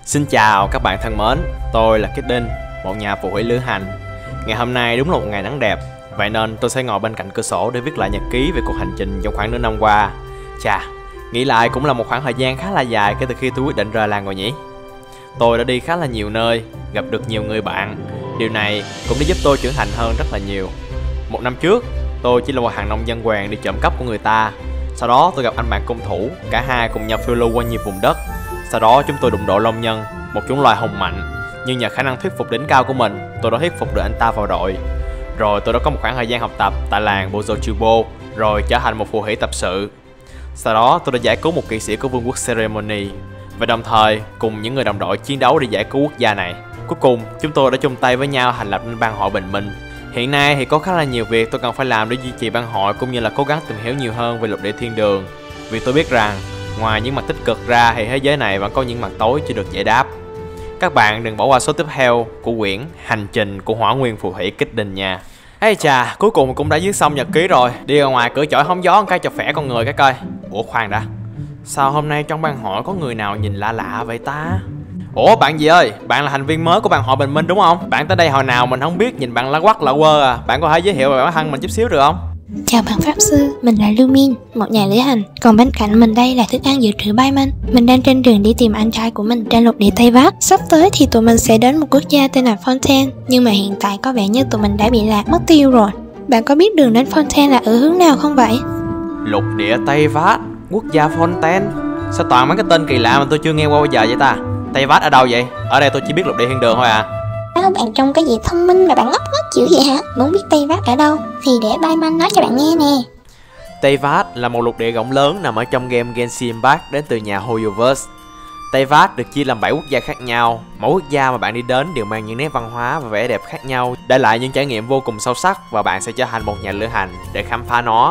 Xin chào các bạn thân mến, tôi là Kidin, một nhà phù thủy lữ hành. Ngày hôm nay đúng là một ngày nắng đẹp, vậy nên tôi sẽ ngồi bên cạnh cửa sổ để viết lại nhật ký về cuộc hành trình trong khoảng nửa năm qua. Chà, nghĩ lại cũng là một khoảng thời gian khá là dài kể từ khi tôi quyết định rời làng rồi nhỉ. Tôi đã đi khá là nhiều nơi, gặp được nhiều người bạn. Điều này cũng đã giúp tôi trưởng thành hơn rất là nhiều. Một năm trước, tôi chỉ là một hàng nông dân quèn đi trộm cắp của người ta. Sau đó tôi gặp anh bạn cung thủ, cả hai cùng nhau phiêu lưu qua nhiều vùng đất. Sau đó chúng tôi đụng độ Long Nhân, một chủng loài hùng mạnh. Nhưng nhờ khả năng thuyết phục đỉnh cao của mình, tôi đã thuyết phục được anh ta vào đội. Rồi tôi đã có một khoảng thời gian học tập tại làng Bozochubo, rồi trở thành một phù thủy tập sự. Sau đó tôi đã giải cứu một kỵ sĩ của vương quốc Ceremony, và đồng thời cùng những người đồng đội chiến đấu để giải cứu quốc gia này. Cuối cùng chúng tôi đã chung tay với nhau thành lập nên bang hội bình minh. Hiện nay thì có khá là nhiều việc tôi cần phải làm để duy trì bang hội, cũng như là cố gắng tìm hiểu nhiều hơn về lục địa thiên đường. Vì tôi biết rằng ngoài những mặt tích cực ra thì thế giới này vẫn có những mặt tối chưa được giải đáp. Các bạn đừng bỏ qua số tiếp theo của quyển Hành trình của Hỏa Nguyên Phù Thủy Kidin nha. Ây chà, cuối cùng cũng đã viết xong nhật ký rồi. Đi ra ngoài cửa chổi hóng gió một cái cho khỏe con người cái coi. Ủa khoan đã, sao hôm nay trong bang hội có người nào nhìn lạ lạ vậy ta? Ủa bạn gì ơi, bạn là thành viên mới của bang hội bình minh đúng không? Bạn tới đây hồi nào mình không biết, nhìn bạn lạ quắc lạ quơ à. Bạn có thể giới thiệu về bản thân mình chút xíu được không? Chào bạn pháp sư, mình là Lumin, một nhà lữ hành. Còn bên cạnh mình đây là thức ăn dự trữ Bayman. Mình đang trên đường đi tìm anh trai của mình trên lục địa Tây Vát. Sắp tới thì tụi mình sẽ đến một quốc gia tên là Fontaine, nhưng mà hiện tại có vẻ như tụi mình đã bị lạc mất tiêu rồi. Bạn có biết đường đến Fontaine là ở hướng nào không vậy? Lục địa Tây Vát, quốc gia Fontaine. Sao toàn mấy cái tên kỳ lạ mà tôi chưa nghe qua bao giờ vậy ta? Tây Vát ở đâu vậy? Ở đây tôi chỉ biết lục địa thiên đường thôi à. Bạn trông cái gì thông minh mà bạn ngốc nghếch dữ vậy hả? Muốn biết Tây Vát ở đâu thì để Bayman nói cho bạn nghe nè. Tây Vát là một lục địa rộng lớn nằm ở trong game Genshin Impact đến từ nhà Hoyoverse. Tây Vát được chia làm 7 quốc gia khác nhau. Mỗi quốc gia mà bạn đi đến đều mang những nét văn hóa và vẻ đẹp khác nhau, để lại những trải nghiệm vô cùng sâu sắc, và bạn sẽ trở thành một nhà lữ hành để khám phá nó.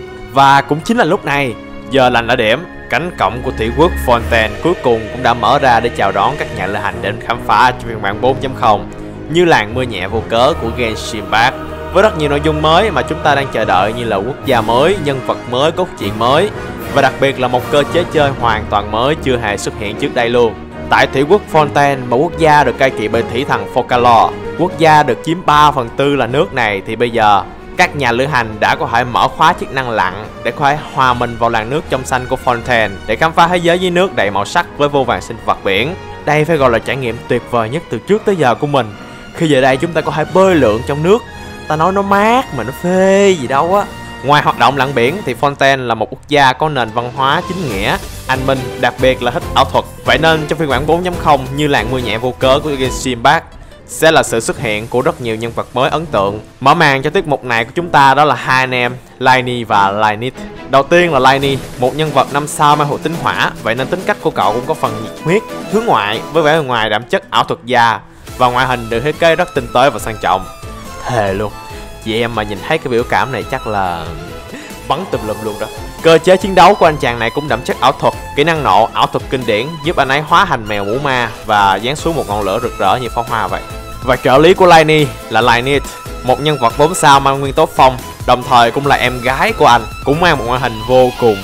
Và cũng chính là lúc này, giờ lành đã điểm, cánh cổng của thủy quốc Fontaine cuối cùng cũng đã mở ra để chào đón các nhà lữ hành đến khám phá trong phiên bản 4.0, như làng mưa nhẹ vô cớ của Genshin Impact, với rất nhiều nội dung mới mà chúng ta đang chờ đợi, như là quốc gia mới, nhân vật mới, cốt truyện mới, và đặc biệt là một cơ chế chơi hoàn toàn mới chưa hề xuất hiện trước đây luôn. Tại thủy quốc Fontaine, một quốc gia được cai trị bởi thủy thần Focalor, quốc gia được chiếm 3/4 là nước này, thì bây giờ các nhà lữ hành đã có thể mở khóa chức năng lặn để có thể hòa mình vào làn nước trong xanh của Fontaine, để khám phá thế giới dưới nước đầy màu sắc với vô vàn sinh vật biển. Đây phải gọi là trải nghiệm tuyệt vời nhất từ trước tới giờ của mình. Khi về đây chúng ta có thể bơi lượn trong nước, ta nói nó mát mà nó phê gì đâu á. Ngoài hoạt động lặn biển thì Fontaine là một quốc gia có nền văn hóa chính nghĩa, anh minh, đặc biệt là thích ảo thuật. Vậy nên trong phiên bản 4.0 như làng mưa nhẹ vô cớ của Genshin Impact sẽ là sự xuất hiện của rất nhiều nhân vật mới ấn tượng. Mở màn cho tiết mục này của chúng ta đó là hai anh em Laini và Lainit. Đầu tiên là Laini, một nhân vật 5 sao mang hộ tính hỏa, vậy nên tính cách của cậu cũng có phần nhiệt huyết, hướng ngoại, với vẻ ngoài đậm chất ảo thuật gia, và ngoại hình được thiết kế rất tinh tế và sang trọng. Thề luôn, chị em mà nhìn thấy cái biểu cảm này chắc là bắn tùm lum luôn đó. Cơ chế chiến đấu của anh chàng này cũng đậm chất ảo thuật, kỹ năng nộ ảo thuật kinh điển giúp anh ấy hóa thành mèo mũ ma và giáng xuống một ngọn lửa rực rỡ như pháo hoa vậy. Và trợ lý của Laini là Lainit, một nhân vật 4 sao mang nguyên tố phong, đồng thời cũng là em gái của anh, cũng mang một ngoại hình vô cùng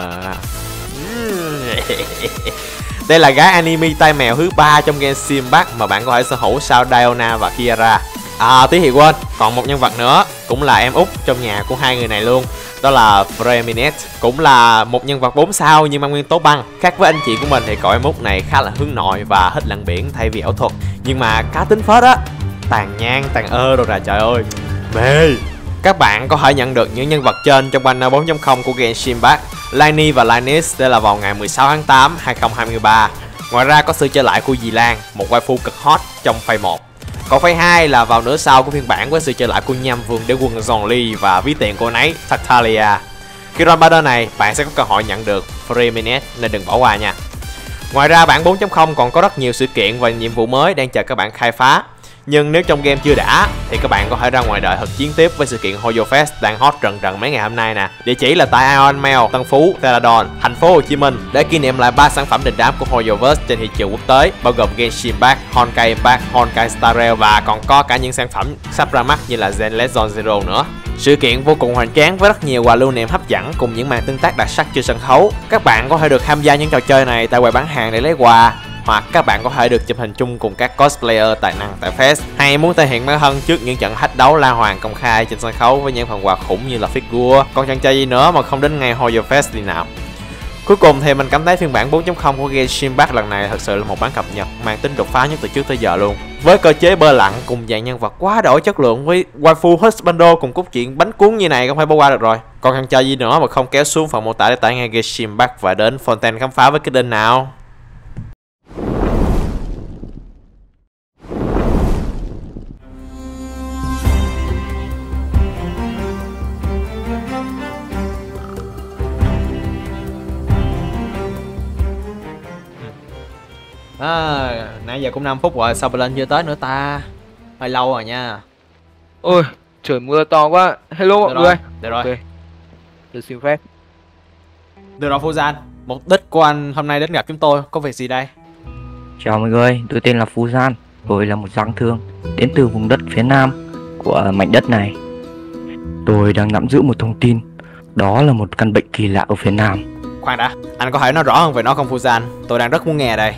Đây là gái anime tay mèo thứ 3 trong Genshin Impact mà bạn có thể sở hữu sau Diona và Kiara. Tí thì quên, còn một nhân vật nữa cũng là em út trong nhà của hai người này luôn, đó là Freminet, cũng là một nhân vật 4 sao nhưng mang nguyên tố băng. Khác với anh chị của mình thì cậu em út này khá là hướng nội và thích lặn biển thay vì ảo thuật, nhưng mà cá tính phết á, tàn nhang tàn rồi nè, trời ơi mê. Các bạn có thể nhận được những nhân vật trên trong banner 4.0 của Genshin Impact. Laini và Lainis đây là vào ngày 16 tháng 8, 2023. Ngoài ra có sự trở lại của Dì Lan, một waifu cực hot trong phase 1. Còn phase 2 là vào nửa sau của phiên bản với sự trở lại của Nham Vương Đế Quân Zhongli và ví tiền của nấy Tartaglia. Khi run banner này, bạn sẽ có cơ hội nhận được Freminet nên đừng bỏ qua nha. Ngoài ra bản 4.0 còn có rất nhiều sự kiện và nhiệm vụ mới đang chờ các bạn khai phá. Nhưng nếu trong game chưa đã thì các bạn có thể ra ngoài đời thực chiến tiếp với sự kiện Hoyo Fest đang hot rần rần mấy ngày hôm nay nè. Địa chỉ là tại Ion Mail, Tân Phú, Teladon, thành phố Hồ Chí Minh, để kỷ niệm lại 3 sản phẩm đình đám của Hoyoverse trên thị trường quốc tế, bao gồm Genshin Impact, Honkai Impact, Honkai Star Rail, và còn có cả những sản phẩm sắp ra mắt như là Zenless Zone Zero nữa. Sự kiện vô cùng hoành tráng với rất nhiều quà lưu niệm hấp dẫn cùng những màn tương tác đặc sắc trên sân khấu. Các bạn có thể được tham gia những trò chơi này tại quầy bán hàng để lấy quà. hoặc các bạn có thể được chụp hình chung cùng các cosplayer tài năng tại Fest, hay muốn thể hiện bản thân trước những trận thách đấu la hoàng công khai trên sân khấu với những phần quà khủng như là figure. Còn chẳng chơi gì nữa mà không đến ngay Hoyo Fest đi nào. Cuối cùng thì mình cảm thấy phiên bản 4.0 của Genshin Impact lần này thật sự là một bản cập nhật mang tính đột phá nhất từ trước tới giờ luôn. Với cơ chế bơ lặn cùng dạng nhân vật quá đổi chất lượng với waifu husbando cùng cốt truyện bánh cuốn như này không thể bỏ qua được rồi. Còn chẳng chơi gì nữa mà không kéo xuống phần mô tả để tải ngay Genshin Impact và đến Fontaine khám phá với cái đinh nào. Nãy giờ cũng 5 phút rồi, sao lên chưa tới nữa ta? Hơi lâu rồi nha. Ôi, trời mưa to quá. Hello mọi người. Được rồi. Okay. Tôi xin phép. Được rồi Fuzan, mục đích của anh hôm nay đến gặp chúng tôi có việc gì đây? Chào mọi người, tôi tên là Fuzan. Tôi là một giang thương đến từ vùng đất phía nam của mảnh đất này. Tôi đang nắm giữ một thông tin, đó là một căn bệnh kỳ lạ ở phía nam. Khoan đã, anh có thể nói rõ hơn về nó không Fuzan? Tôi đang rất muốn nghe đây.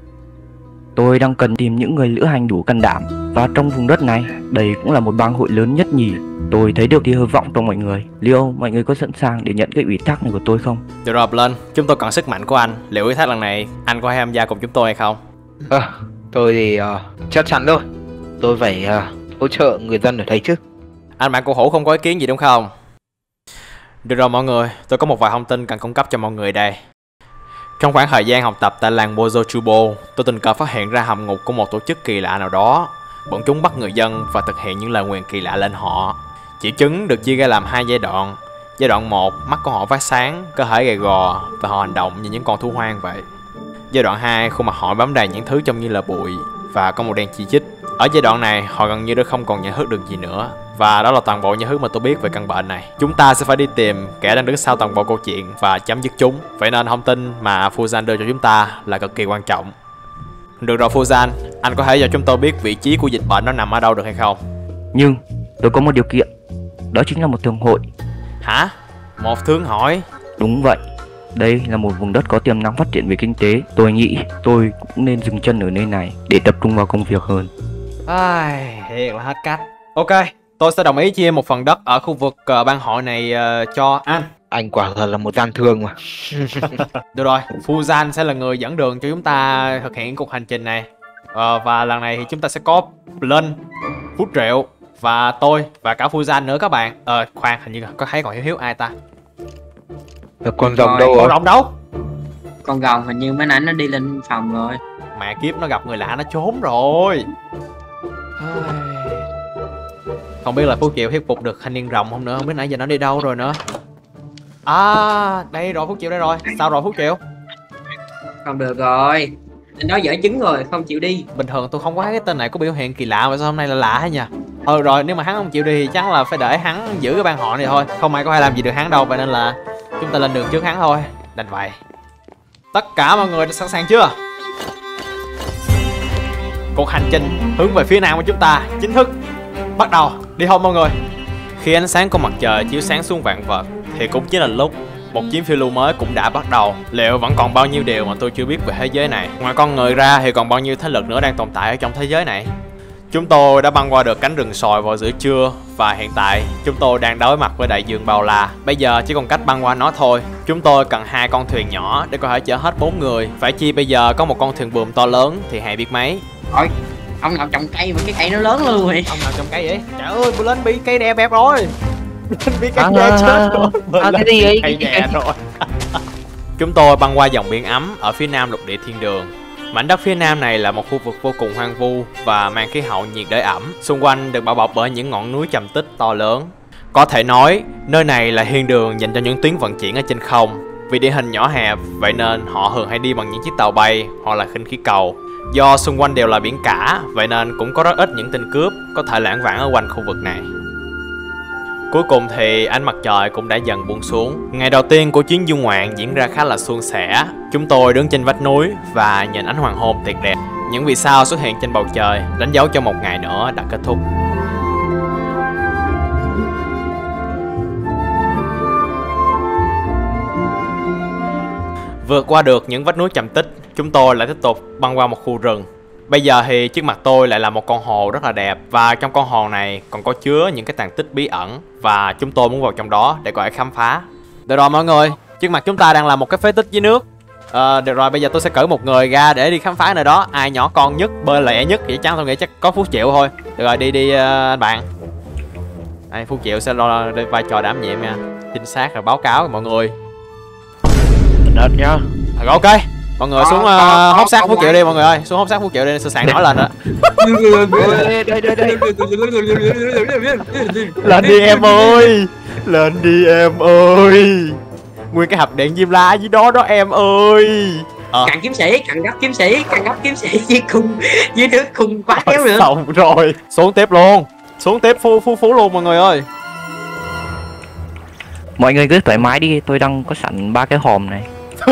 Tôi đang cần tìm những người lữ hành đủ can đảm. Và trong vùng đất này, đây cũng là một bang hội lớn nhất nhì. Tôi thấy được tia hy vọng trong mọi người. Liệu mọi người có sẵn sàng để nhận cái ủy thác này của tôi không? Được rồi lên, chúng tôi cần sức mạnh của anh. Liệu ủy thác lần này anh có tham gia cùng chúng tôi hay không? Tôi thì chắc chắn thôi. Tôi phải hỗ trợ người dân ở đây chứ. Anh bạn cổ hủ không có ý kiến gì đúng không? Được rồi mọi người, tôi có một vài thông tin cần cung cấp cho mọi người đây. Trong khoảng thời gian học tập tại làng Bozochubo, tôi tình cờ phát hiện ra hầm ngục của một tổ chức kỳ lạ nào đó. Bọn chúng bắt người dân và thực hiện những lời nguyền kỳ lạ lên họ. Chỉ chứng được chia ra làm 2 giai đoạn. Giai đoạn 1, mắt của họ phát sáng, cơ thể gầy gò và họ hành động như những con thú hoang vậy. Giai đoạn 2, khuôn mặt họ bám đầy những thứ trông như là bụi và có màu đen chi chít. Ở giai đoạn này, họ gần như đã không còn nhận thức được gì nữa. Và đó là toàn bộ những thứ mà tôi biết về căn bệnh này. Chúng ta sẽ phải đi tìm kẻ đang đứng sau toàn bộ câu chuyện và chấm dứt chúng. Vậy nên thông tin mà Fuzan đưa cho chúng ta là cực kỳ quan trọng. Được rồi Fuzan, anh có thể cho chúng tôi biết vị trí của dịch bệnh nó nằm ở đâu được hay không? Nhưng tôi có một điều kiện, đó chính là một thương hội. Hả? Một thương hội? Đúng vậy. Đây là một vùng đất có tiềm năng phát triển về kinh tế. Tôi nghĩ tôi cũng nên dừng chân ở nơi này để tập trung vào công việc hơn. Thiệt là hết cách. Ok, tôi sẽ đồng ý chia một phần đất ở khu vực ban hội này cho anh. Anh quả thật là một gian thương mà. Được rồi, Fuzan sẽ là người dẫn đường cho chúng ta thực hiện cuộc hành trình này. Và lần này thì chúng ta sẽ có Blen, Phút Triệu và tôi và cả Fuzan nữa các bạn. Khoan, hình như có thấy còn Hiếu ai ta? Con rồng đâu Con rồi? rồng đâu? Con rồng hình như mới nãy nó đi lên phòng rồi. Mẹ kiếp, nó gặp người lạ nó trốn rồi. Không biết là Phú Triệu thuyết phục được thanh niên rồng không nữa. Không biết nãy giờ nó đi đâu rồi nữa. Đây rồi, Phú Triệu đây rồi. Sao rồi Phú Triệu? Không được rồi, nó dở chứng rồi, không chịu đi. Bình thường tôi không có thấy cái tên này có biểu hiện kỳ lạ, mà sao hôm nay là lạ hay nhỉ? Rồi, nếu mà hắn không chịu đi thì chắc là phải để hắn giữ cái ban họ này thôi. Không ai có thể làm gì được hắn đâu, vậy nên là chúng ta lên đường trước hắn thôi. Đành vậy. Tất cả mọi người đã sẵn sàng chưa? Cuộc hành trình hướng về phía nam của chúng ta chính thức bắt đầu. Đi thôi mọi người. Khi ánh sáng của mặt trời chiếu sáng xuống vạn vật thì cũng chính là lúc một chuyến phiêu lưu mới cũng đã bắt đầu. Liệu vẫn còn bao nhiêu điều mà tôi chưa biết về thế giới này? Ngoài con người ra thì còn bao nhiêu thế lực nữa đang tồn tại ở trong thế giới này? Chúng tôi đã băng qua được cánh rừng sòi vào giữa trưa và hiện tại chúng tôi đang đối mặt với đại dương bao la. Bây giờ chỉ còn cách băng qua nó thôi. Chúng tôi cần 2 con thuyền nhỏ để có thể chở hết 4 người. Phải chi bây giờ có một con thuyền buồm to lớn thì hay biết mấy. Ôi, ông nào trồng cây mà cái cây nó lớn luôn vậy? Ông nào trồng cây vậy? Trời ơi, bữa lên bị cây đè bẹp rồi. Bị cây đè chết rồi. Cái gì vậy? Cây đè rồi. Chúng tôi băng qua dòng biển ấm ở phía nam lục địa thiên đường. Mảnh đất phía nam này là một khu vực vô cùng hoang vu và mang khí hậu nhiệt đới ẩm. Xung quanh được bao bọc bởi những ngọn núi trầm tích to lớn. Có thể nói, nơi này là thiên đường dành cho những tuyến vận chuyển ở trên không. Vì địa hình nhỏ hẹp, vậy nên họ thường hay đi bằng những chiếc tàu bay hoặc là khinh khí cầu. Do xung quanh đều là biển cả, vậy nên cũng có rất ít những tên cướp có thể lảng vảng ở quanh khu vực này. Cuối cùng thì ánh mặt trời cũng đã dần buông xuống. Ngày đầu tiên của chuyến du ngoạn diễn ra khá là suôn sẻ. Chúng tôi đứng trên vách núi và nhìn ánh hoàng hôn tuyệt đẹp. Những vì sao xuất hiện trên bầu trời đánh dấu cho một ngày nữa đã kết thúc. Vượt qua được những vách núi trầm tích, chúng tôi lại tiếp tục băng qua một khu rừng. Bây giờ thì trước mặt tôi lại là một con hồ rất là đẹp, và trong con hồ này còn có chứa những cái tàn tích bí ẩn, và chúng tôi muốn vào trong đó để có thể khám phá. Được rồi mọi người, trước mặt chúng ta đang là một cái phế tích dưới nước. Được rồi, bây giờ tôi sẽ cử một người ra để đi khám phá nơi đó. Ai nhỏ con nhất, bơi lẹ nhất thì chắc tôi nghĩ chắc có Phú Triệu thôi. Được rồi, đi anh bạn. Phú Triệu sẽ lo vai trò đảm nhiệm nha, chính xác là báo cáo với mọi người. Đất nhá. Rồi ok, mọi người xuống hốt xác Phú Triệu đi mọi người ơi, xuống hốt xác Phú Triệu đi, sẵn sàng nổi lên đó. Lên đi em ơi, lên đi em ơi. Nguyên cái hộp điện diêm la dưới đó đó em ơi. Càng kiếm sĩ, càng gấp kiếm sĩ, càng gấp kiếm sĩ dưới nước cùng quá kéo nữa. Xong rồi, xuống tiếp luôn, xuống tiếp phú luôn mọi người ơi. Mọi người cứ thoải mái đi, tôi đang có sẵn 3 cái hòm này.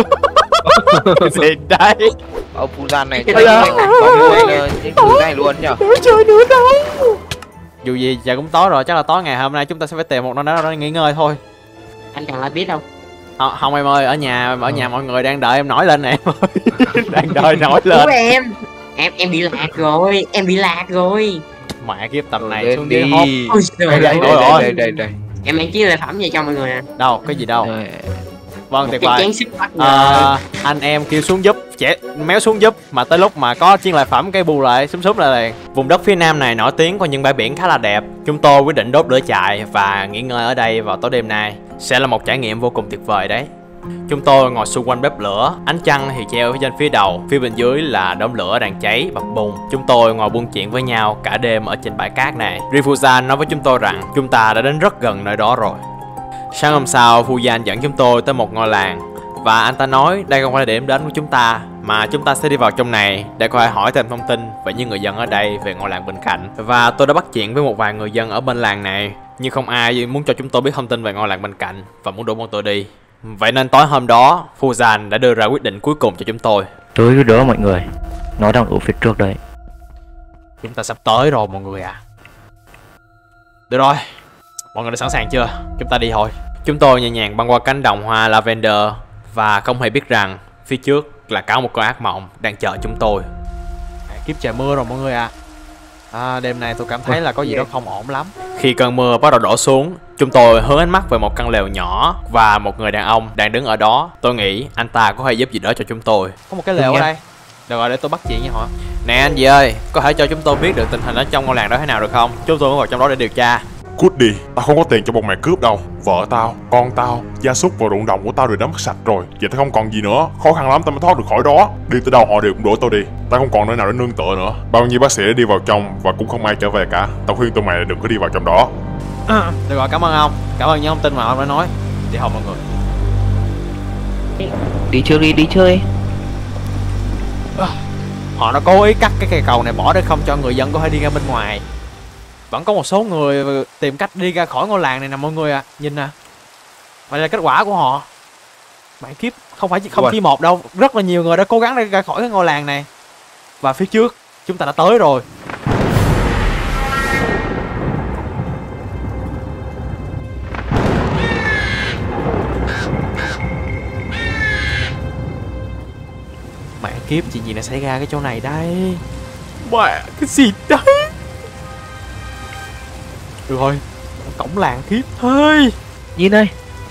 Gì đây? Ông Phu Gian này chơi những thứ này luôn nhở? Chơi nữa đâu. Dù gì giờ cũng tối rồi, chắc là tối ngày hôm nay chúng ta sẽ phải tìm một nơi nào đó nghỉ ngơi thôi. Anh cần ai biết không? Không em ơi, ở nhà mọi người đang đợi em nổi lên nè em ơi. Đang đợi nổi lên. Ủa em bị lạc rồi, em bị lạc rồi. Mẹ kiếp tầm này xuống dưới hốt. Ôi trời ơi. Đây. Em mang chiếc lợi phẩm về cho mọi người nè. Đâu, cái gì đâu. Vâng, tuyệt vời. Anh em kêu xuống giúp, méo xuống giúp, mà tới lúc mà có chiên lợi phẩm cây bù lại súng lại liền. Vùng đất phía nam này nổi tiếng có những bãi biển khá là đẹp. Chúng tôi quyết định đốt lửa trại và nghỉ ngơi ở đây vào tối đêm nay. Sẽ là một trải nghiệm vô cùng tuyệt vời đấy. Chúng tôi ngồi xung quanh bếp lửa, ánh trăng thì treo trên phía đầu, phía bên dưới là đống lửa đang cháy bập bùng. Chúng tôi ngồi buôn chuyện với nhau cả đêm ở trên bãi cát này. Rifuzan nói với chúng tôi rằng chúng ta đã đến rất gần nơi đó rồi. Sáng hôm sau, Fujan dẫn chúng tôi tới một ngôi làng, và anh ta nói đây không phải là điểm đến của chúng ta, mà chúng ta sẽ đi vào trong này để có thể hỏi thêm thông tin về những người dân ở đây về ngôi làng bên cạnh. Và tôi đã bắt chuyện với một vài người dân ở bên làng này, nhưng không ai muốn cho chúng tôi biết thông tin về ngôi làng bên cạnh và muốn đuổi bọn tôi đi. Vậy nên tối hôm đó, Fujan đã đưa ra quyết định cuối cùng cho chúng tôi. Tôi cứ đỡ mọi người, nó đang ở phía trước đây. Chúng ta sắp tới rồi mọi người à. Được rồi, mọi người đã sẵn sàng chưa? Chúng ta đi thôi. Chúng tôi nhẹ nhàng băng qua cánh đồng hoa lavender và không hề biết rằng phía trước là cả một con ác mộng đang chờ chúng tôi. Kiếp trời mưa rồi mọi người à. Đêm nay tôi cảm thấy là có gì đó không ổn lắm. Khi cơn mưa bắt đầu đổ xuống, chúng tôi hướng ánh mắt về một căn lều nhỏ và một người đàn ông đang đứng ở đó. Tôi nghĩ anh ta có thể giúp gì đó cho chúng tôi. Có một cái lều ở đây. Được rồi, để tôi bắt chuyện với họ. Nè anh gì ơi, có thể cho chúng tôi biết được tình hình ở trong ngôi làng đó thế nào được không? Chúng tôi muốn vào trong đó để điều tra. Cút đi, tao không có tiền cho bọn mày cướp đâu. Vợ tao, con tao, gia súc và ruộng đồng của tao đều đã mất sạch rồi. Giờ tao không còn gì nữa, khó khăn lắm tao mới thoát được khỏi đó. Đi tới đâu họ đều cũng đuổi tao đi. Tao không còn nơi nào để nương tựa nữa. Bao nhiêu bác sĩ đã đi vào trong và cũng không ai trở về cả. Tao khuyên tụi mày đừng có đi vào trong đó. Được rồi, cảm ơn ông. Cảm ơn những thông tin mà ông đã nói. Đi học mọi người. Đi chơi đi, đi chơi. Họ đã cố ý cắt cái cây cầu này bỏ để không cho người dân có thể đi ra bên ngoài. Vẫn có một số người tìm cách đi ra khỏi ngôi làng này nè mọi người à. Nhìn nè. Vậy là kết quả của họ. Mẹ kiếp, không chỉ một đâu. Rất là nhiều người đã cố gắng đi ra khỏi cái ngôi làng này. Và phía trước chúng ta đã tới rồi. Mẹ kiếp, chuyện gì đã xảy ra cái chỗ này đây? Mẹ, cái gì đấy? Được rồi, cổng làng kiếp thôi. Nhìn đây.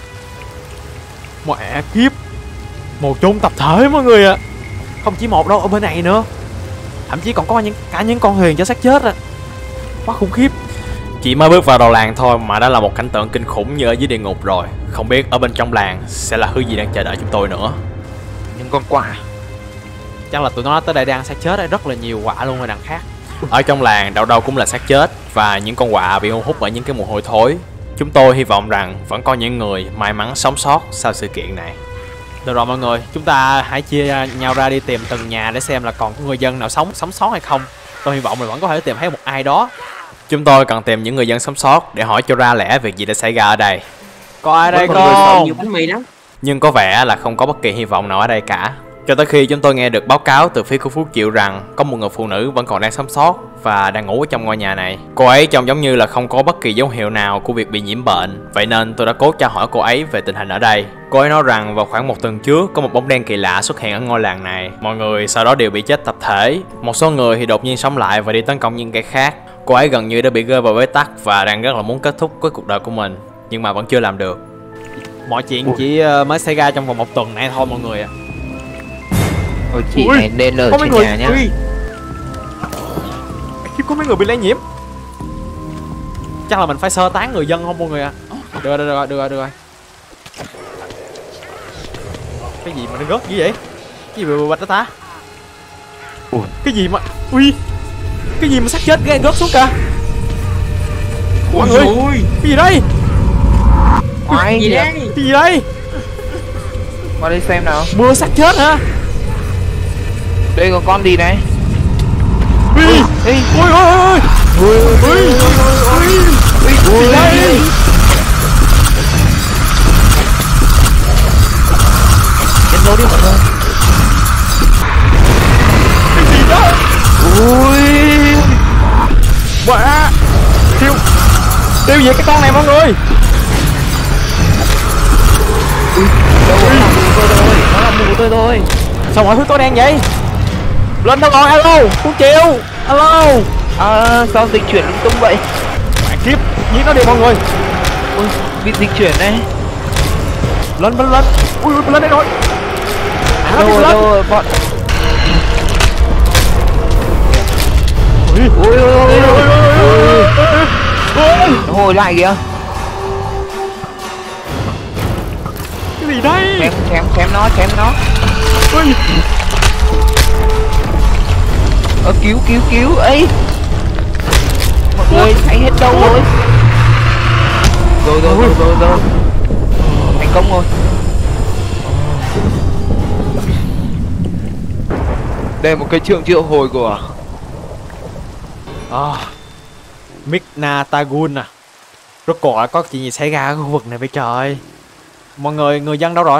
Mẹ kiếp, một chốn tập thể mọi người ạ. Không chỉ một đâu, ở bên này nữa. Thậm chí còn có cả những con thuyền cho xác chết à. Quá khủng khiếp. Chỉ mới bước vào đầu làng thôi mà đã là một cảnh tượng kinh khủng như ở dưới địa ngục rồi. Không biết ở bên trong làng sẽ là thứ gì đang chờ đợi chúng tôi nữa. Những con quạ. Chắc là tụi nó tới đây đang xác chết đấy, rất là nhiều quạ luôn ở đằng khác. Ở trong làng đâu đâu cũng là xác chết và những con quạ bị hút bởi những cái mùi hôi thối. Chúng tôi hy vọng rằng vẫn có những người may mắn sống sót sau sự kiện này. Được rồi mọi người, chúng ta hãy chia nhau ra đi tìm từng nhà để xem là còn có người dân nào sống sót hay không. Tôi hy vọng là vẫn có thể tìm thấy một ai đó. Chúng tôi cần tìm những người dân sống sót để hỏi cho ra lẽ việc gì đã xảy ra ở đây. Có ai đây không? Nhiều bánh mì lắm. Nhưng có vẻ là không có bất kỳ hy vọng nào ở đây cả. Cho tới khi chúng tôi nghe được báo cáo từ phía của Phú Triệu rằng có một người phụ nữ vẫn còn đang sống sót và đang ngủ ở trong ngôi nhà này. Cô ấy trông giống như là không có bất kỳ dấu hiệu nào của việc bị nhiễm bệnh. Vậy nên tôi đã cố tra hỏi cô ấy về tình hình ở đây. Cô ấy nói rằng vào khoảng một tuần trước có một bóng đen kỳ lạ xuất hiện ở ngôi làng này. Mọi người sau đó đều bị chết tập thể. Một số người thì đột nhiên sống lại và đi tấn công những kẻ khác. Cô ấy gần như đã bị rơi vào bế tắc và đang rất là muốn kết thúc với cuộc đời của mình, nhưng mà vẫn chưa làm được. Mọi chuyện chỉ mới xảy ra trong vòng một tuần này thôi mọi người ạ. Thôi chị này nên ở trên nhà nhá. Có mấy người bị lây nhiễm. Chắc là mình phải sơ tán người dân không mọi người ạ? Được rồi. Cái gì mà nó rớt như vậy? Cái gì bị bạch đó ta? Cái gì mà... Cái gì mà xác chết ghê rớt xuống kìa? Mọi người, cái gì đây? Cái gì đây? Cái gì đây? Qua đây xem nào. Mưa xác chết hả? Đây có con gì này? Ui đây. Chết nó đi mọi người. Cái gì đó? Bà tiêu diệt cái con này mọi người. Đâu nó làm mù tôi rồi. Nó làm mù tôi rồi. Sao mọi thứ tối đen vậy? Lên đâu rồi? Alo Phú Triệu. Alo. Sao dịch chuyển lung tung vậy? Mẹ kiếp, giết nó đi mọi người. Bị dịch chuyển này. Lên. Ui lên đây rồi. Đâu bọn. Ui. Nó hồi lại kìa. Cái gì đây? Chém nó. Ui. Cứu ấy. Mọi người thấy hết đâu rồi. Rồi. Thành công rồi. Đây là một cái trường triệu hồi của Mikna Tagun à. Rốt cuộc là có chuyện gì xảy ra ở khu vực này vậy trời? Mọi người dân đâu rồi?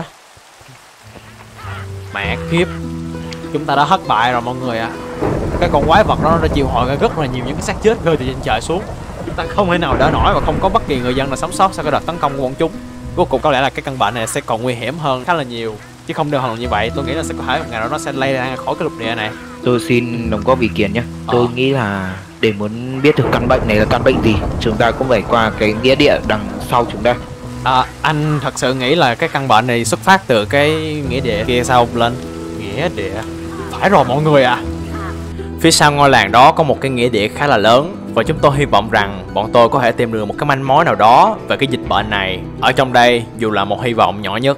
Mẹ kiếp, chúng ta đã thất bại rồi mọi người ạ. Cái con quái vật đó nó đã chịu hồi ra rất là nhiều những cái xác chết rơi từ trên trời xuống. Chúng ta không thể nào đỡ nổi và không có bất kỳ người dân nào sống sót sau cái đợt tấn công của bọn chúng. Cuối cùng có lẽ là cái căn bệnh này sẽ còn nguy hiểm hơn khá là nhiều, chứ không đơn thuần như vậy. Tôi nghĩ là sẽ có thể một ngày nào nó sẽ lây lan khỏi cái lục địa này. Tôi xin đóng góp ý kiến nhé. Tôi nghĩ là để muốn biết được căn bệnh này là căn bệnh gì, chúng ta cũng phải qua cái nghĩa địa đằng sau chúng ta. Anh thật sự nghĩ là cái căn bệnh này xuất phát từ cái nghĩa địa kia sao ông Linh? Nghĩa địa? Phải rồi mọi người ạ. Phía sau ngôi làng đó có một cái nghĩa địa khá là lớn, và chúng tôi hy vọng rằng bọn tôi có thể tìm được một cái manh mối nào đó về cái dịch bệnh này ở trong đây, dù là một hy vọng nhỏ nhất.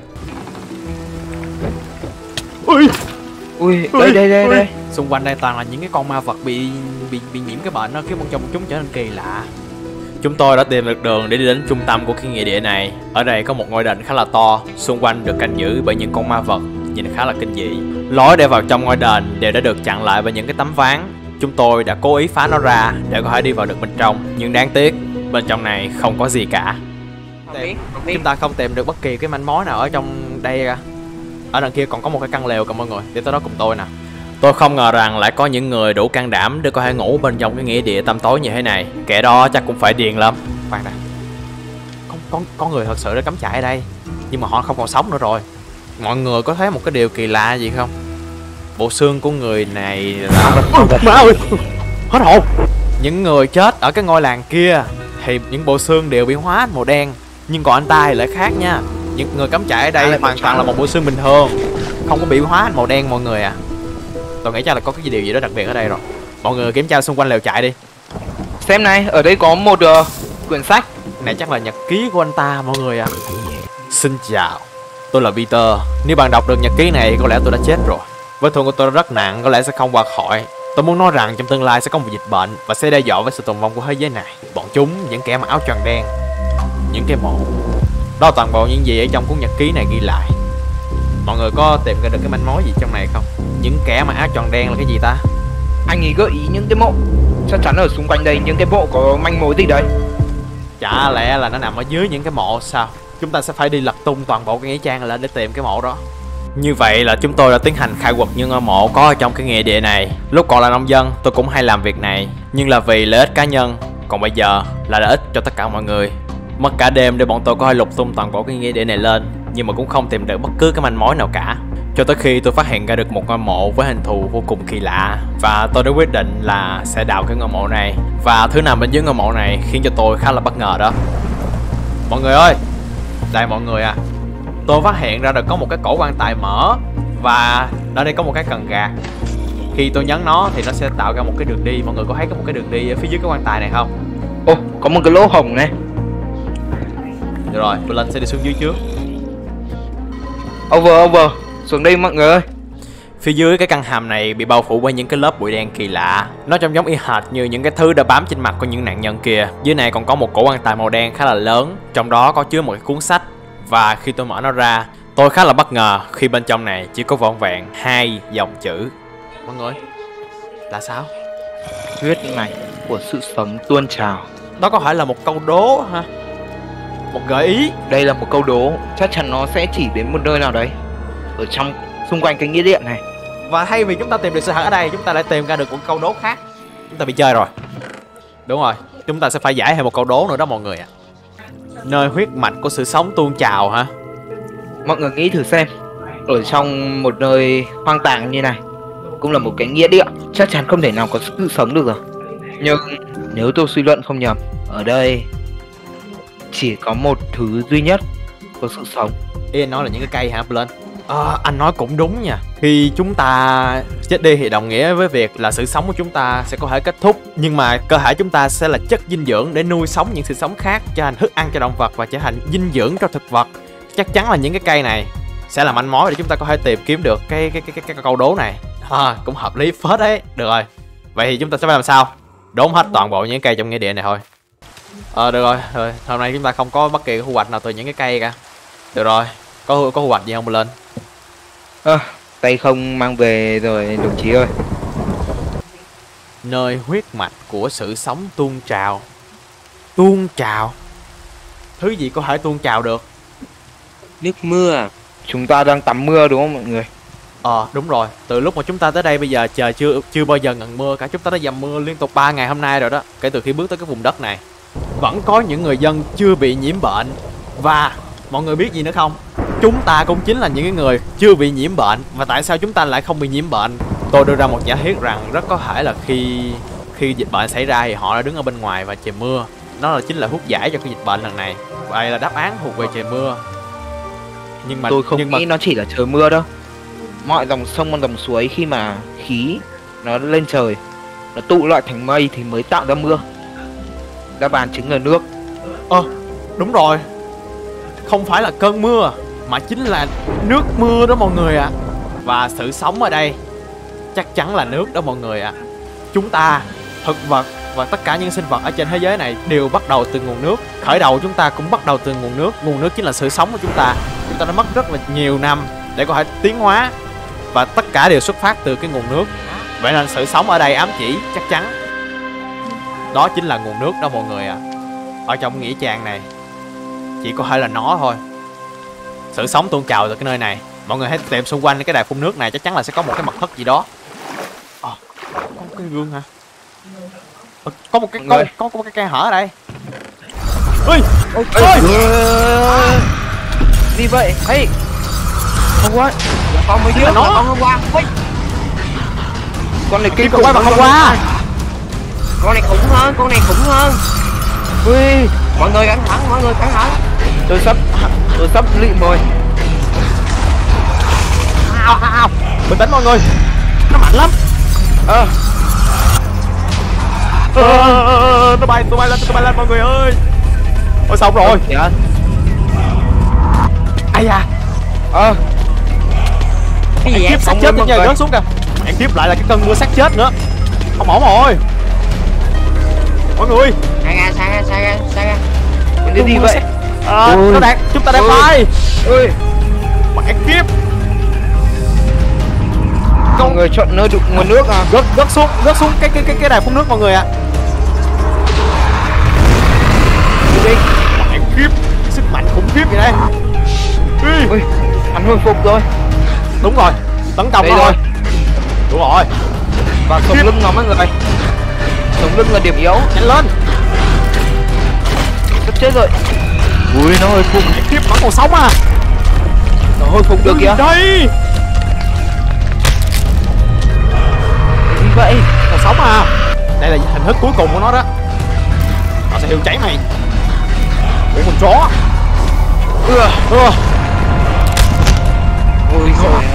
Ui, đây. Xung quanh đây toàn là những cái con ma vật bị nhiễm cái bệnh đó, khiến bọn chúng trở nên kỳ lạ. Chúng tôi đã tìm được đường để đi đến trung tâm của cái nghĩa địa này. Ở đây có một ngôi đền khá là to, xung quanh được canh giữ bởi những con ma vật nhìn khá là kinh dị. Lối để vào trong ngôi đền đều đã được chặn lại bởi những cái tấm ván. Chúng tôi đã cố ý phá nó ra để có thể đi vào được bên trong, nhưng đáng tiếc bên trong này không có gì cả. Chúng ta không tìm được bất kỳ cái manh mối nào ở trong đây cả. Ở đằng kia còn có một cái căn lều kìa mọi người, để tới đó cùng tôi nè. Tôi không ngờ rằng lại có những người đủ can đảm để có thể ngủ bên trong cái nghĩa địa tăm tối như thế này. Kẻ đó chắc cũng phải điên lắm. Khoan đã, có người thật sự đã cắm trại ở đây, nhưng mà họ không còn sống nữa rồi. Mọi người có thấy một cái điều kỳ lạ gì không? Bộ xương của người này là... Má ơi! Hết hồn! Những người chết ở cái ngôi làng kia thì những bộ xương đều bị hóa thành màu đen, nhưng còn anh ta thì lại khác nha. Những người cắm trại ở đây hoàn toàn là một bộ xương bình thường, không có bị hóa thành màu đen mọi người ạ. Tôi nghĩ chắc là có cái điều gì đó đặc biệt ở đây rồi. Mọi người kiểm tra xung quanh lều trại đi. Xem này, ở đây có một quyển sách. Này chắc là nhật ký của anh ta mọi người ạ. Xin chào, tôi là Peter. Nếu bạn đọc được nhật ký này có lẽ tôi đã chết rồi. Vết thương của tôi rất nặng, có lẽ sẽ không qua khỏi. Tôi muốn nói rằng trong tương lai sẽ có một dịch bệnh và sẽ đe dọa với sự tồn vong của thế giới này. Bọn chúng, những kẻ mặc áo choàng đen, những cái mộ. Đó là toàn bộ những gì ở trong cuốn nhật ký này ghi lại. Mọi người có tìm ra được cái manh mối gì trong này không? Những kẻ mặc áo choàng đen là cái gì ta? Anh ấy gợi ý những cái mộ. Chắc chắn ở xung quanh đây những cái mộ có manh mối gì đây? Chả lẽ là nó nằm ở dưới những cái mộ sao? Chúng ta sẽ phải đi lật tung toàn bộ cái nghĩa trang lên để tìm cái mộ đó. Như vậy là chúng tôi đã tiến hành khai quật những ngôi mộ có ở trong cái nghĩa địa này. Lúc còn là nông dân tôi cũng hay làm việc này, nhưng là vì lợi ích cá nhân, còn bây giờ là lợi ích cho tất cả mọi người. Mất cả đêm để bọn tôi có thể lục tung toàn bộ cái nghĩa địa này lên, nhưng mà cũng không tìm được bất cứ cái manh mối nào cả. Cho tới khi tôi phát hiện ra được một ngôi mộ với hình thù vô cùng kỳ lạ, và tôi đã quyết định là sẽ đào cái ngôi mộ này. Và thứ nằm bên dưới ngôi mộ này khiến cho tôi khá là bất ngờ đó. Mọi người ơi, đây mọi người à, tôi phát hiện ra được có một cái cổ quan tài mở, và ở đây có một cái cần gạt. Khi tôi nhấn nó thì nó sẽ tạo ra một cái đường đi. Mọi người có thấy có một cái đường đi ở phía dưới cái quan tài này không? Ô, có một cái lỗ hổng này. Được rồi, tôi lên sẽ đi xuống dưới trước. Over, xuống đây mọi người ơi. Phía dưới cái căn hầm này bị bao phủ bởi những cái lớp bụi đen kỳ lạ. Nó trông giống y hệt như những cái thứ đã bám trên mặt của những nạn nhân kia. Dưới này còn có một cổ quan tài màu đen khá là lớn, trong đó có chứa một cái cuốn sách. Và khi tôi mở nó ra, tôi khá là bất ngờ khi bên trong này chỉ có vỏn vẹn 2 dòng chữ. Mọi người, là sao? Huyết mạch của sự sống tuôn trào. Đó có phải là một câu đố hả? Một gợi ý? Đây là một câu đố, chắc chắn nó sẽ chỉ đến một nơi nào đấy ở trong xung quanh cái nghĩa địa này. Và thay vì chúng ta tìm được sự thật ở đây, chúng ta lại tìm ra được một câu đố khác. Chúng ta bị chơi rồi. Đúng rồi, chúng ta sẽ phải giải thêm một câu đố nữa đó mọi người ạ. Nơi huyết mạch của sự sống tuôn trào hả? Mọi người nghĩ thử xem, ở trong một nơi hoang tàn như này, cũng là một cái nghĩa địa, chắc chắn không thể nào có sự sống được rồi. Nhưng nếu tôi suy luận không nhầm, ở đây chỉ có một thứ duy nhất có sự sống. Ý anh nói là những cái cây hả Blen? Anh nói cũng đúng nha. Khi chúng ta chết đi thì đồng nghĩa với việc là sự sống của chúng ta sẽ có thể kết thúc. Nhưng mà cơ thể chúng ta sẽ là chất dinh dưỡng để nuôi sống những sự sống khác, trở thành thức ăn cho động vật và trở thành dinh dưỡng cho thực vật. Chắc chắn là những cái cây này sẽ là manh mối để chúng ta có thể tìm kiếm được cái câu đố này. Cũng hợp lý phết đấy. Được rồi, vậy thì chúng ta sẽ phải làm sao? Đốn hết toàn bộ những cây trong nghĩa địa này thôi. Được rồi, hôm nay chúng ta không có bất kỳ thu hoạch nào từ những cái cây cả. Được rồi, có thu hoạch gì không lên? Tay không mang về rồi đồng chí ơi. Nơi huyết mạch của sự sống tuôn trào. Tuôn trào? Thứ gì có thể tuôn trào được? Nước mưa. Chúng ta đang tắm mưa đúng không mọi người? Đúng rồi, từ lúc mà chúng ta tới đây bây giờ trời chưa bao giờ ngừng mưa cả. Chúng ta đã dầm mưa liên tục 3 ngày hôm nay rồi đó, kể từ khi bước tới cái vùng đất này. Vẫn có những người dân chưa bị nhiễm bệnh. Và mọi người biết gì nữa không? Chúng ta cũng chính là những cái người chưa bị nhiễm bệnh. Và tại sao chúng ta lại không bị nhiễm bệnh? Tôi đưa ra một giả thiết rằng rất có thể là khi dịch bệnh xảy ra thì họ đã đứng ở bên ngoài và trời mưa. Nó là chính là thuốc giải cho cái dịch bệnh lần này. Vậy là đáp án thuộc về trời mưa. Nhưng mà tôi không nghĩ nó chỉ là trời mưa đâu. Mọi dòng sông, dòng suối khi mà khí nó lên trời, nó tụ lại thành mây thì mới tạo ra mưa. Đáp án chính là nước. Đúng rồi, không phải là cơn mưa mà chính là nước mưa đó mọi người ạ. Và sự sống ở đây chắc chắn là nước đó mọi người ạ. Chúng ta, thực vật và tất cả những sinh vật ở trên thế giới này đều bắt đầu từ nguồn nước. Khởi đầu chúng ta cũng bắt đầu từ nguồn nước. Nguồn nước chính là sự sống của chúng ta. Chúng ta đã mất rất là nhiều năm để có thể tiến hóa, và tất cả đều xuất phát từ cái nguồn nước. Vậy nên sự sống ở đây ám chỉ chắc chắn đó chính là nguồn nước đó mọi người ạ. Ở trong nghĩa trang này chỉ có thể là nó thôi. Sự sống tuôn trào từ cái nơi này. Mọi người hãy tìm xung quanh cái đài phun nước này, chắc chắn là sẽ có một cái mật thất gì đó. Có một cái gương hả? Có một cái khe hở ở đây. Ui! Gì vậy? Hey! Không qua. Con mới giết nó. Con hôm qua. Con này kinh khủng quá mà không qua. Con này khủng hơn. Ui! Mọi người cẩn thận. Tôi sắp lụy rồi. Bình tĩnh mọi người. Nó mạnh lắm. Tôi bay lên mọi người ơi. Ôi xong rồi. Ai da. Cái gì vậy? Xác chết bây giờ rớt xuống kìa. Mẹ tiếp lại là cái cơn mưa xác chết nữa. Không ổn rồi. Mọi người. Xa ra. Cái gì vậy? Chúng ta đang bay. Ơi. Mẹ kiếp. Mọi người chọn nơi đục nguồn nước à? Rớt xuống cái đài phun nước mọi người ạ. Đi. Mẹ kiếp, sức mạnh khủng khiếp vậy đây. Ui, hắn hồi phục rồi. Đúng rồi, tấn công Đây nó thôi. rồi. Đúng rồi. Và sống lưng nó mọi người. Sống lưng là điểm yếu. Nhanh lên. Sắp chết rồi. Ui, nó hơi phun. Khiếp, nó còn sống à. Nó hồi phục được kìa. Đây. Gì vậy? Còn sống à. Đây là hình thức cuối cùng của nó đó. Nó sẽ thiêu cháy mày. Ủa con chó. Ôi trời ơi.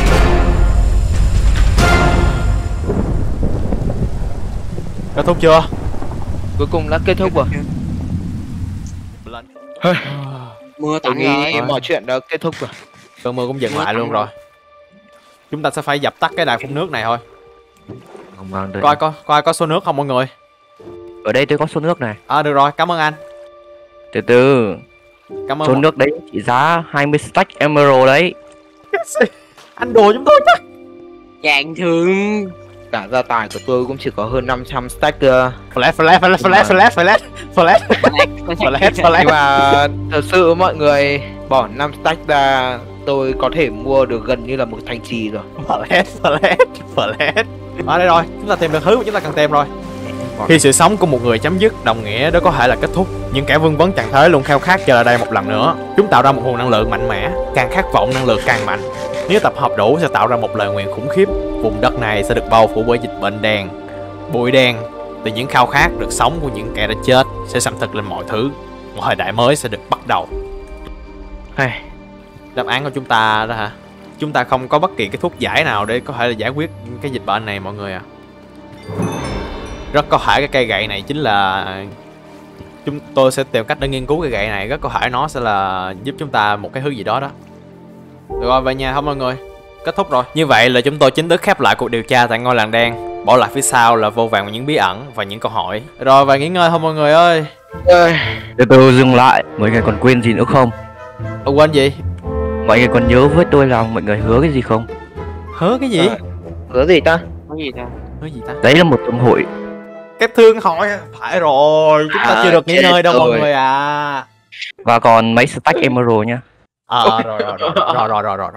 Kết thúc chưa? Cuối cùng đã kết thúc rồi. Mưa Tôi tạnh nghĩ rồi. mọi chuyện đã kết thúc rồi. Cơn mưa cũng dừng lại luôn rồi. Chúng ta sẽ phải dập tắt cái đài phun nước này thôi. Không vâng, đợi. Coi có số nước không mọi người? Ở đây tôi có số nước này. Được rồi, cảm ơn anh. Từ từ. Cảm ơn. Số nước đấy chỉ giá 20 stack emerald đấy. Anh đùa chúng tôi chắc. Chàng thương. Cả gia tài của tôi cũng chỉ có hơn 500 stack. Flash. Nhưng mà thật sự mọi người bỏ 5 stack ra, tôi có thể mua được gần như là một thành trì rồi. Flash. Đây rồi, chúng ta tìm được thứ mà chúng ta cần tìm rồi. Khi sự sống của một người chấm dứt, đồng nghĩa đó có thể là kết thúc. Nhưng kẻ vương vấn trạng thái luôn khao khát trở lại đây một lần nữa. Chúng tạo ra một nguồn năng lượng mạnh mẽ, càng khát vọng năng lượng càng mạnh. Nếu tập hợp đủ sẽ tạo ra một lời nguyền khủng khiếp. Vùng đất này sẽ được bao phủ bởi dịch bệnh đen, bụi đen. Từ những khao khát được sống của những kẻ đã chết sẽ xâm thực lên mọi thứ. Một thời đại mới sẽ được bắt đầu. Đáp án của chúng ta đó hả? Chúng ta không có bất kỳ cái thuốc giải nào để có thể là giải quyết cái dịch bệnh này mọi người à. Rất có thể cái cây gậy này chính là chúng tôi sẽ tìm cách để nghiên cứu cây gậy này. Rất có thể nó sẽ là giúp chúng ta một cái thứ gì đó đó. Được rồi, về nhà thôi mọi người. Kết thúc rồi. Như vậy là chúng tôi chính thức khép lại cuộc điều tra tại ngôi làng đen. Bỏ lại phía sau là vô vàn những bí ẩn và những câu hỏi. Rồi, và nghỉ ngơi thôi mọi người ơi. Từ từ dừng lại. Mọi người còn quên gì nữa không? Quên gì? Mọi người còn nhớ với tôi là mọi người hứa cái gì không? Hứa cái gì? Hứa gì ta? Có gì ta? Hứa gì ta? Đấy là một thương hội. Cái thương hội. Phải rồi, chúng ta chưa được nghỉ ngơi đâu mọi người à. Và còn mấy stack emerald nha. Rồi.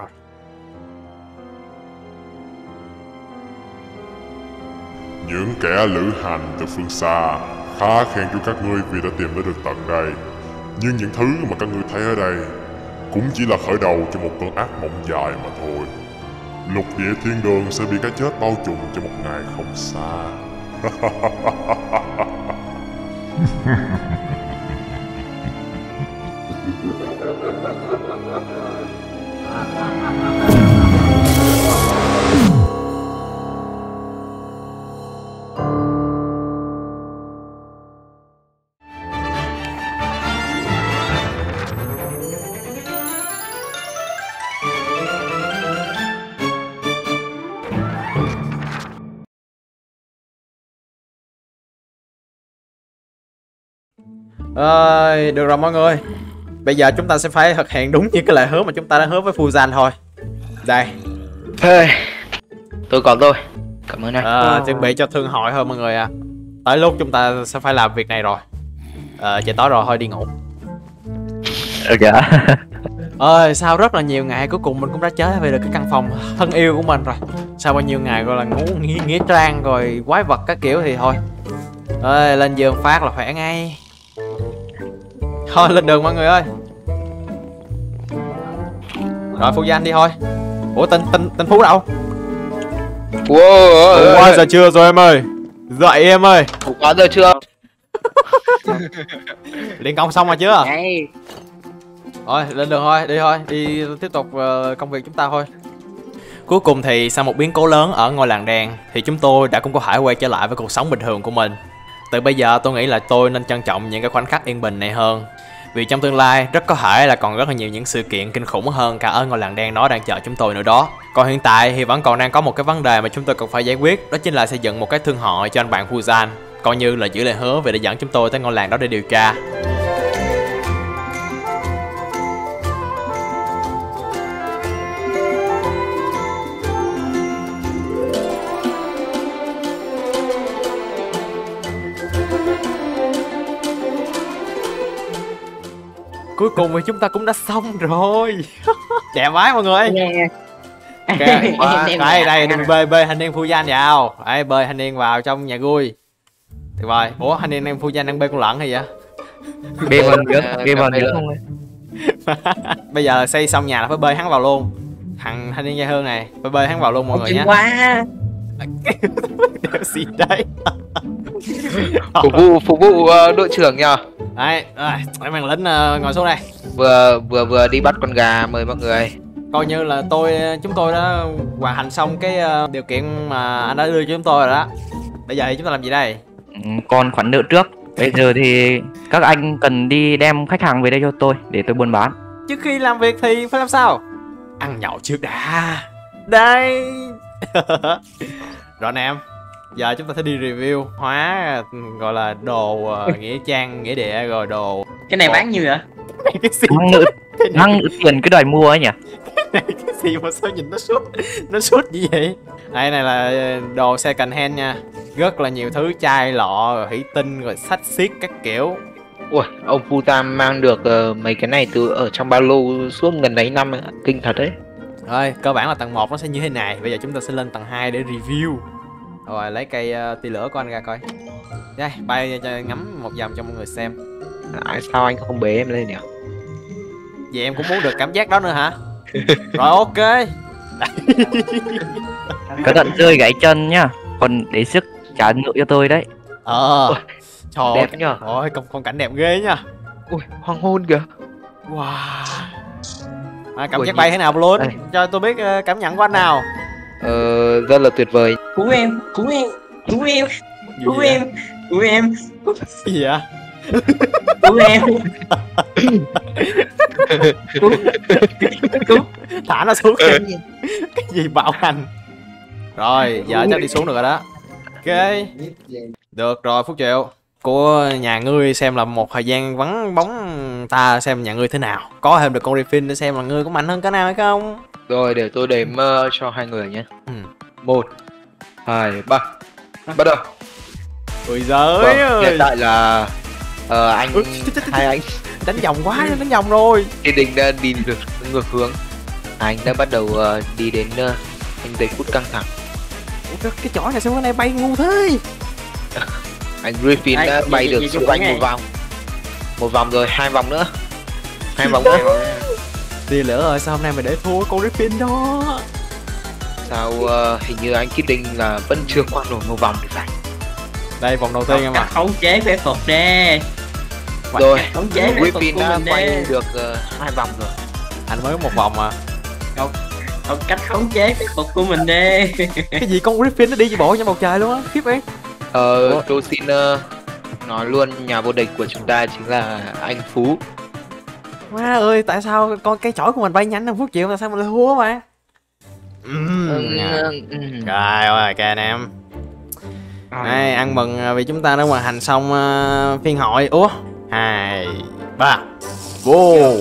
Những kẻ lữ hành từ phương xa khá khen cho các ngươi vì đã tìm đến được tận đây. Nhưng những thứ mà các ngươi thấy ở đây cũng chỉ là khởi đầu cho một cơn ác mộng dài mà thôi. Lục địa thiên đường sẽ bị cái chết bao trùm trong một ngày không xa. Được rồi mọi người. Bây giờ chúng ta sẽ phải thực hiện đúng như cái lời hứa mà chúng ta đã hứa với Fuzan thôi. Đây. Tôi có rồi. Cảm ơn anh. Chuẩn bị cho thương hội thôi mọi người à. Tới lúc chúng ta sẽ phải làm việc này rồi. Trời tối rồi, thôi đi ngủ. Sau rất là nhiều ngày cuối cùng mình cũng đã trở về được cái căn phòng thân yêu của mình rồi. Sau bao nhiêu ngày gọi là ngủ nghĩa trang rồi quái vật các kiểu thì thôi. Lên giường phát là khỏe ngay. Thôi lên đường mọi người ơi. Rồi Fuzan đi thôi. Ủa tên Phú đâu? Wow, giờ trưa rồi em ơi. Dậy em ơi. quá giờ chưa? Luyện công xong rồi chưa? Đây. Thôi lên đường thôi, đi tiếp tục công việc chúng ta thôi. Cuối cùng thì sau một biến cố lớn ở ngôi làng đen thì chúng tôi đã cũng có thể quay trở lại với cuộc sống bình thường của mình. Từ bây giờ tôi nghĩ là tôi nên trân trọng những cái khoảnh khắc yên bình này hơn. Vì trong tương lai rất có thể là còn rất là nhiều những sự kiện kinh khủng hơn cả ở ngôi làng đen đó đang chờ chúng tôi nữa đó. Còn hiện tại thì vẫn còn đang có một cái vấn đề mà chúng tôi cần phải giải quyết. Đó chính là xây dựng một cái thương hội cho anh bạn Fuzan, coi như là giữ lời hứa về để dẫn chúng tôi tới ngôi làng đó để điều tra. Cuối cùng thì chúng ta cũng đã xong rồi. Đẹp vãi mọi người. Đây đây bơi thanh niên phu danh vào. Đấy, bơi thanh niên vào trong nhà vui. Tuyệt vời. Ủa thanh niên phu danh đang bê con lợn hay vậy? Bê vào nước không ơi. Bây giờ xây xong nhà là phải bơi hắn vào luôn. Thằng thanh niên dây hương này phải bơi hắn vào luôn mọi người nhé. Quá. Đeo gì đấy. Phục vụ đội trưởng nhờ. Đấy, mấy màn lính ngồi xuống đây. Vừa đi bắt con gà, mời mọi người. Coi như là chúng tôi đã hoàn thành xong cái điều kiện mà anh đã đưa cho chúng tôi rồi đó. Bây giờ thì chúng ta làm gì đây? Còn khoản nợ trước. Bây giờ thì các anh cần đi đem khách hàng về đây cho tôi để tôi buôn bán. Trước khi làm việc thì phải làm sao? Ăn nhậu trước đã. Đây. Rồi anh em, giờ chúng ta sẽ đi review hóa gọi là đồ nghĩa trang, nghĩa địa rồi đồ. Cái này bán nhiêu vậy? Cái gì? Năng nợ tiền cái đòi mua ấy nhỉ? Cái gì mà sao nhìn nó sút như vậy? Đây này là đồ second hand nha. Rất là nhiều thứ chai lọ, rồi thủy tinh, rồi sách xiết các kiểu. Ui, ông Phu Tam mang được mấy cái này từ ở trong ba lô suốt gần đấy năm ấy. Kinh thật đấy. Rồi, cơ bản là tầng 1 nó sẽ như thế này. Bây giờ chúng ta sẽ lên tầng 2 để review. Rồi, lấy cây tia lửa của anh ra coi. Đây, bay cho ngắm một vòng cho mọi người xem. Sao anh không bế em lên nhỉ? Vậy em cũng muốn được cảm giác đó nữa hả? Rồi, ok. Cẩn thận rơi gãy chân nhá. Còn để sức trả nợ cho tôi đấy. Trời đẹp nhờ. Ôi, phong cảnh đẹp ghê nha. Ui, hoàng hôn kìa. Wow. Cảm giác bay thế nào luôn? Cho tôi biết cảm nhận của anh nào. Rất là tuyệt vời. Cứu em. Gì vậy? Cứu em. Thả nó xuống kìa. Cái gì bạo hành. Rồi, giờ chắc đi xuống được rồi đó. Ok. Được rồi Phúc Triệu. Của nhà ngươi xem là một thời gian vắng bóng ta, xem nhà ngươi thế nào. Có thêm được con Griffin để xem là ngươi có mạnh hơn cái nào hay không. Rồi để tôi đếm cho hai người nhé. 1, 2, 3. Bắt đầu. Ôi giời ơi. Hiện tại là hai anh đánh vòng quá, đánh vòng rồi. Thiên Đình đã đi được ngược hướng. Anh đã bắt đầu đi đến anh giây phút căng thẳng. Cái chổi này sao cái này bay ngu thế? Anh Griffin đã bay được xung quanh một vòng. Một vòng rồi, 2 vòng nữa. 2 vòng nữa. Tia lửa rồi, sao hôm nay mày để thua con Griffin đó? Sao hình như anh Kidding là vẫn chưa qua nổi một vòng thì phải. Đây vòng đầu tiên em ạ. Khống chế phép thuật đi. Rồi, khống chế Griffin đã quay được 2 vòng rồi. Anh mới có một vòng mà. Không cách khống chế phép thuật của mình đi. Cái gì con Griffin nó đi bộ trên bầu trời luôn á, khiếp ấy. Tôi xin nói luôn nhà vô địch của chúng ta chính là anh Phú. Má ơi, tại sao con cái chổi của mình bay nhanh hơn Phúc Triệu, tại sao mình lại thua mà? Rồi, ok anh em. Đây, ăn mừng vì chúng ta đã hoàn thành xong phiên hội. Ủa? 2, 3. Wow.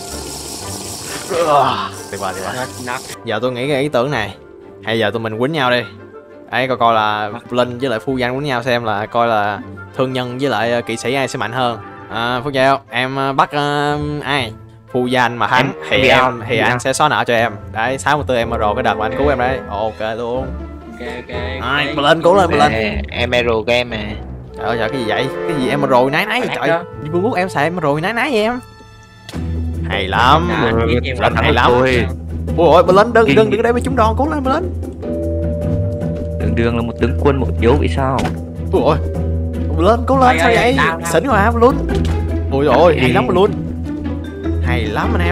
Tuyệt vời. Giờ tôi nghĩ cái ý tưởng này. Hay giờ tụi mình quýnh nhau đi. Đấy, coi là Linh với lại Phu Danh quýnh nhau xem là coi là thương nhân với lại kỵ sĩ ai sẽ mạnh hơn. Phúc Châu, em bắt ai? Phu Danh mà thắng thì anh sẽ xóa nợ cho em. Đấy, 64 emerald cái đợt mà anh cứu em đấy. Ok luôn. Ok. Lên cố lên lên. Emerald game mà. Trời ơi, cái gì vậy? Cái gì emerald nái vậy trời? Vương quốc em xài emerald nái vậy em. Hay lắm. Lên hay lắm. Ôi ôi, lên đừng để bị trúng đòn, cố lên lên. Đường là một tướng quân một yếu vì sao? Ui ôi, lên cố lên sao vậy? Xỉn mà luôn. Ui ôi, hay lắm luôn. Hay lắm anh em.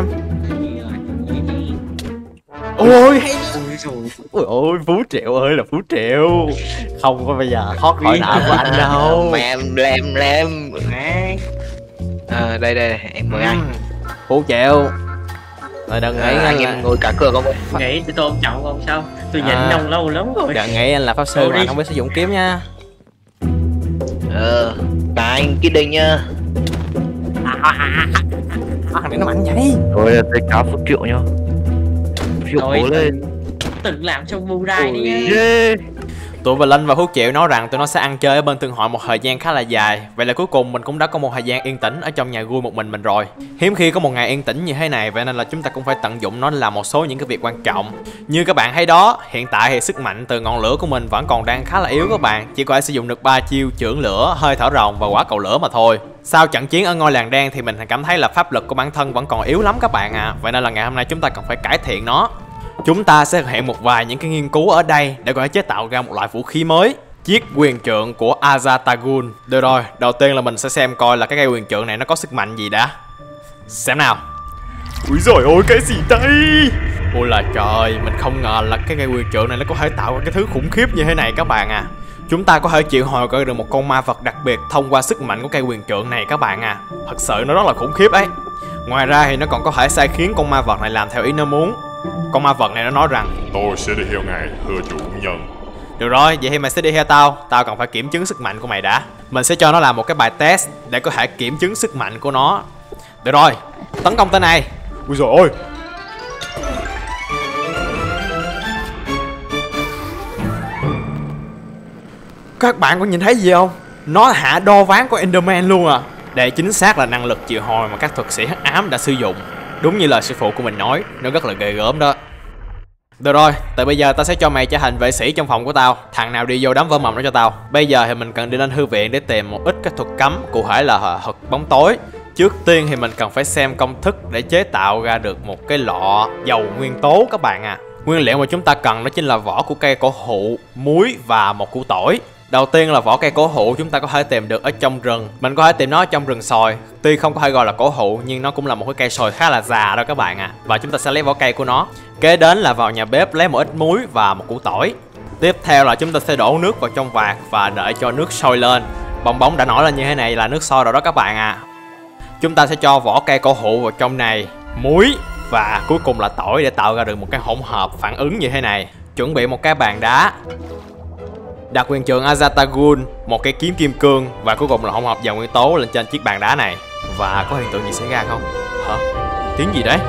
Ôi hay. Ui ôi, Phú Triệu ơi là Phú Triệu. Không có bây giờ thoát khỏi nợ của anh đâu. Lem. Đây em mời anh. Phú Triệu. Rồi đừng nghĩ anh em ngồi cả cửa không ơi. Nghĩ tôi tôn trọng không sao? Tôi nhịn nông lâu lắm rồi. Đừng nghĩ anh là pháp sư mà anh không biết sử dụng kiếm nha. Cả anh Kidding nha. Thằng này nó mạnh vậy. Rồi là tới cá Phúc Triệu nha. Phúc Triệu cố lên. Từng làm trong vu đai đi nha. Tụi Blink và Hút Chịu nói rằng tụi nó sẽ ăn chơi ở bên Thương Hội một thời gian khá là dài. Vậy là cuối cùng mình cũng đã có một thời gian yên tĩnh ở trong nhà vui một mình rồi. Hiếm khi có một ngày yên tĩnh như thế này, vậy nên là chúng ta cũng phải tận dụng nó để làm một số những cái việc quan trọng. Như các bạn thấy đó, hiện tại thì sức mạnh từ ngọn lửa của mình vẫn còn đang khá là yếu các bạn. Chỉ có thể sử dụng được 3 chiêu chưởng lửa, hơi thở rồng và quả cầu lửa mà thôi. Sau trận chiến ở ngôi làng đen thì mình cảm thấy là pháp lực của bản thân vẫn còn yếu lắm các bạn ạ. Vậy nên là ngày hôm nay chúng ta cần phải cải thiện nó. Chúng ta sẽ thực hiện một vài những cái nghiên cứu ở đây để có thể chế tạo ra một loại vũ khí mới. Chiếc quyền trượng của Azatagul. Được rồi, đầu tiên là mình sẽ xem coi là cái cây quyền trượng này nó có sức mạnh gì đã. Xem nào. Ui giời ơi, cái gì đây? Ôi là trời, mình không ngờ là cái cây quyền trượng này nó có thể tạo ra cái thứ khủng khiếp như thế này các bạn à. Chúng ta có thể triệu hồi được một con ma vật đặc biệt thông qua sức mạnh của cây quyền trượng này các bạn à. Thật sự nó rất là khủng khiếp đấy. Ngoài ra thì nó còn có thể sai khiến con ma vật này làm theo ý nó muốn. Con ma vật này nó nói rằng Tôi sẽ đi theo ngài, thưa chủ nhân. được rồi, vậy thì mày sẽ đi theo tao. Tao cần phải kiểm chứng sức mạnh của mày đã. Mình sẽ cho nó làm một cái bài test để có thể kiểm chứng sức mạnh của nó. Được rồi, tấn công tên này. Ui giời ơi. Các bạn có nhìn thấy gì không? Nó hạ đo ván của Enderman luôn à. Đây chính xác là năng lực triệu hồi mà các thuật sĩ hắc ám đã sử dụng. Đúng như lời sư phụ của mình nói, nó rất là ghê gớm đó. Được rồi, từ bây giờ tao sẽ cho mày trở thành vệ sĩ trong phòng của tao. Thằng nào đi vô đám vỡ mầm đó cho tao. Bây giờ thì mình cần đi lên thư viện để tìm một ít các thuật cấm, cụ thể là thuật bóng tối. Trước tiên thì mình cần phải xem công thức để chế tạo ra được một cái lọ dầu nguyên tố các bạn à. Nguyên liệu mà chúng ta cần đó chính là vỏ của cây cổ thụ, muối và một củ tỏi. Đầu tiên là vỏ cây cổ thụ chúng ta có thể tìm được ở trong rừng. Mình có thể tìm nó ở trong rừng sồi. Tuy không có thể gọi là cổ thụ nhưng nó cũng là một cái cây sồi khá là già đó các bạn à. Và chúng ta sẽ lấy vỏ cây của nó. Kế đến là vào nhà bếp lấy một ít muối và một củ tỏi. Tiếp theo là chúng ta sẽ đổ nước vào trong vạc và đợi cho nước sôi lên. Bong bóng đã nổi lên như thế này là nước sôi rồi đó các bạn à. Chúng ta sẽ cho vỏ cây cổ thụ vào trong này, muối và cuối cùng là tỏi để tạo ra được một cái hỗn hợp phản ứng như thế này. Chuẩn bị một cái bàn đá, đặt quyền trượng Azatagul, một cây kiếm kim cương và cuối cùng là hỗn hợp dầu nguyên tố lên trên chiếc bàn đá này. Và có hiện tượng gì xảy ra không? Hả? Tiếng gì đấy?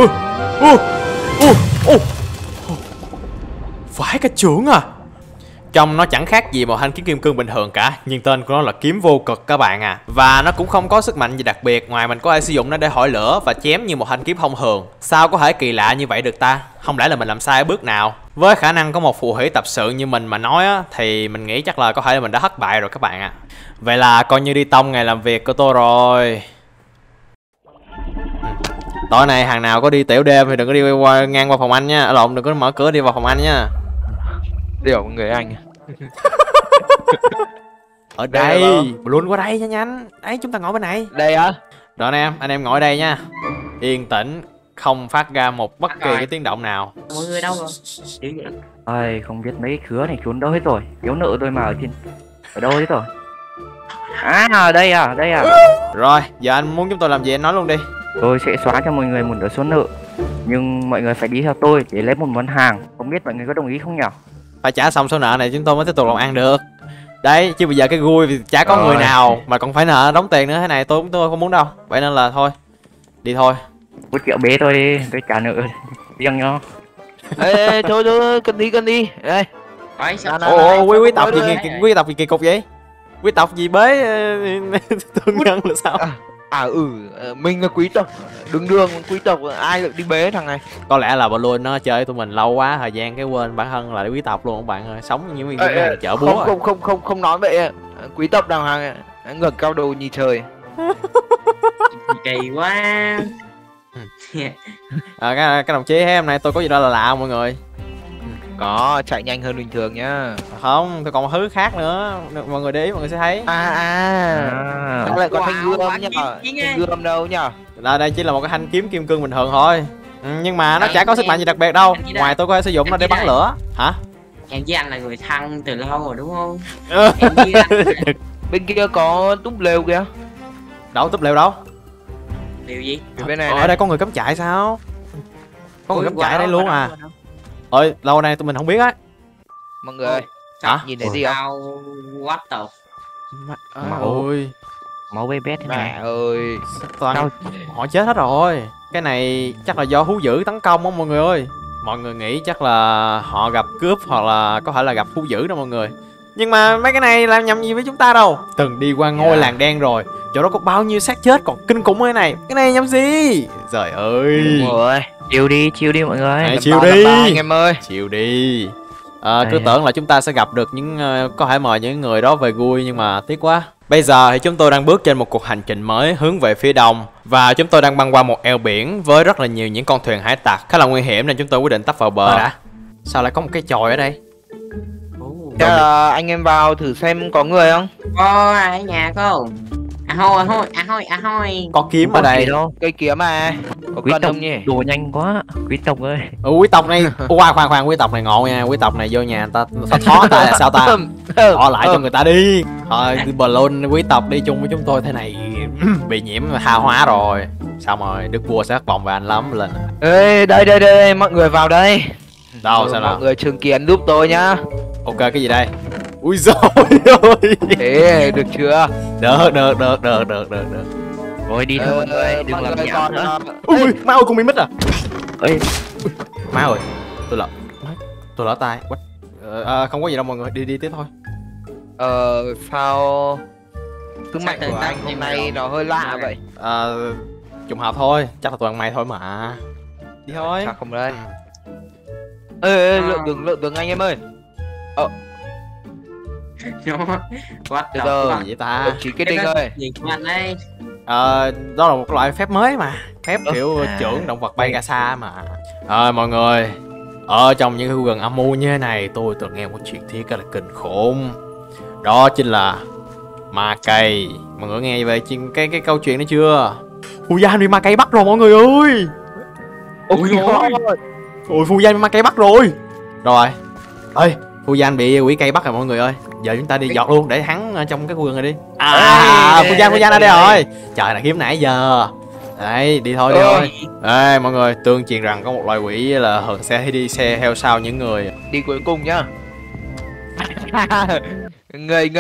Phải cái chưởng à? Trông nó chẳng khác gì một thanh kiếm kim cương bình thường cả, nhưng tên của nó là kiếm vô cực các bạn à. Và nó cũng không có sức mạnh gì đặc biệt, ngoài mình có thể sử dụng nó để hỏi lửa và chém như một thanh kiếm thông thường. Sao có thể kỳ lạ như vậy được ta? Không lẽ là mình làm sai ở bước nào? Với khả năng có một phù thủy tập sự như mình mà nói á, thì mình nghĩ chắc là có thể là mình đã thất bại rồi các bạn ạ. Vậy là coi như đi tông ngày làm việc của tôi rồi. Tối nay hàng nào có đi tiểu đêm thì đừng có đi ngang qua phòng anh nha. Lộn, đừng có mở cửa đi vào phòng anh nha. Điều người anh. Ở đây, luôn qua đây nha nhanh. Đấy, chúng ta ngồi bên này. Đây á. Rồi anh em ngồi đây nha. Yên tĩnh, không phát ra một bất kỳ cái tiếng động nào. Mọi người đâu rồi? Kiểu vậy. Ai không biết mấy cái khứa này trốn đâu hết rồi. Thiếu nợ tôi mà ở đâu hết rồi. À đây à. Rồi, giờ anh muốn chúng tôi làm gì anh nói luôn đi. Tôi sẽ xóa cho mọi người một nửa số nợ. Nhưng mọi người phải đi theo tôi để lấy một món hàng. Không biết mọi người có đồng ý không nhỉ? Phải trả xong số nợ này chúng tôi mới tiếp tục làm ăn được. Đấy, chứ bây giờ cái vui thì chả có người nào mà còn phải nợ đóng tiền nữa thế này tôi không muốn đâu. Vậy nên là thôi. Đi thôi. 1 triệu bế tôi đi, tôi trả nợ riêng nhau. Ê, thôi cần đi. Đây. Phải sao? Ồ, quý tộc gì kỳ cục vậy? Quý tộc gì bế thương nhân là sao? Mình là quý tộc, đường quý tộc, ai được đi bế thằng này. Có lẽ là Balloon nó chơi tụi mình lâu quá, thời gian cái quên bản thân là quý tộc luôn các bạn ơi. Sống như mấy hàng chợ búa. Không nói vậy. Quý tộc đàng hoàng ngẩng cao đầu nhìn trời. Kỳ quá. Cái đồng chí hôm nay tôi có gì đó là lạ mọi người. Có, chạy nhanh hơn bình thường nhá. Không, tôi còn một thứ khác nữa. Mọi người để ý mọi người sẽ thấy. Sao lại có thanh gươm nhỉ? Thanh gươm đâu nhỉ? Đây chỉ là một cái thanh kiếm kim cương bình thường thôi. Nhưng mà nó chả có sức mạnh gì đặc biệt đâu. Ngoài tôi có thể sử dụng nó để bắn lửa. Hả? Em với anh là người thân từ lâu rồi đúng không? Bên kia có túp lều kìa. Đâu túp lều đâu? Điều gì? Bên này ở đây có người cắm trại sao? Có người cắm trại ở đây luôn à? Ơi, lâu nay tụi mình không biết á. Mọi người ơi, hả? nhìn thấy gì không? What the? Ôi, máu bê bét thế mẹ này. ơi. toàn họ chết hết rồi. Cái này chắc là do thú dữ tấn công á mọi người ơi. Mọi người nghĩ chắc là họ gặp cướp hoặc là có thể là gặp thú dữ đó mọi người. Nhưng mà mấy cái này làm nhầm gì với chúng ta đâu. Từng đi qua ngôi làng đen rồi, chỗ đó có bao nhiêu xác chết còn kinh khủng hơn này. Cái này nhầm gì? Trời ơi. Đúng rồi. Chill đi mọi người. Chill đi anh em ơi. Chill đi. Cứ tưởng là chúng ta sẽ gặp được những có thể mời những người đó về vui, nhưng mà tiếc quá. Bây giờ thì chúng tôi đang bước trên một cuộc hành trình mới hướng về phía đông, và chúng tôi đang băng qua một eo biển với rất là nhiều những con thuyền hải tặc khá là nguy hiểm, nên chúng tôi quyết định tấp vào bờ đã. Sao lại có một cái chòi ở đây? Thế là anh em vào thử xem có người không? Có ai ở nhà không? Ahoi. Có kiếm ở đây đâu. Cây kiếm mà. Có Quý cần tộc không nhỉ? đùa nhanh quá. Quý tộc ơi. quý tộc này. Khoan, quý tộc này ngộ nha. Quý tộc này vô nhà người ta thó ta là sao ta? Thó lại cho người ta đi. Thôi balloon quý tộc đi chung với chúng tôi thế này bị nhiễm tha hóa rồi. Xong rồi đức vua sẽ thất vọng về anh lắm lên. Ê, đây mọi người vào đây. Đâu sao nào? Mọi người chứng kiến giúp tôi nhá. Ok, cái gì đây? Ui dồi ôi. Thế được chưa? Được. Rồi đi thôi mọi người, đừng làm nhảm nữa. Ui, má ơi con bị mít à. Ê, Má ơi, tôi lỡ tay. Không có gì đâu mọi người, đi tiếp thôi. Sao sức mạnh của anh hôm nay nó hơi lạ vậy? Trùng hợp thôi, chắc là toàn mày thôi mà. Đi thôi. Chắc không đây. Ê, lượng đường anh em ơi. What Từ từ. Gì vậy ta? Đồng chí Kết Đinh ơi. Nhìn của anh đây. Đó là một loại phép mới mà. Phép kiểu trưởng động vật bay ra xa mà. Mọi người, ở trong những khu rừng âm u như thế này, tôi từng nghe một chuyện thiết là kinh khủng. Đó chính là ma cây. Mọi người nghe về cái câu chuyện đó chưa? Phu Gian bị ma cây bắt rồi mọi người ơi. Ôi Phu Gian bị ma cây bắt rồi. Rồi. Ơi, Phu Gian bị quỷ cây bắt rồi mọi người ơi. Giờ chúng ta đi giọt luôn để hắn ở trong cái khu rừng này đi. Phu Gian ở đây rồi. Trời này kiếm nãy giờ. Đấy, đi thôi. Ê mọi người, tương truyền rằng có một loài quỷ là thường sẽ đi xe theo sau những người. Đi cuối cùng nhá. Người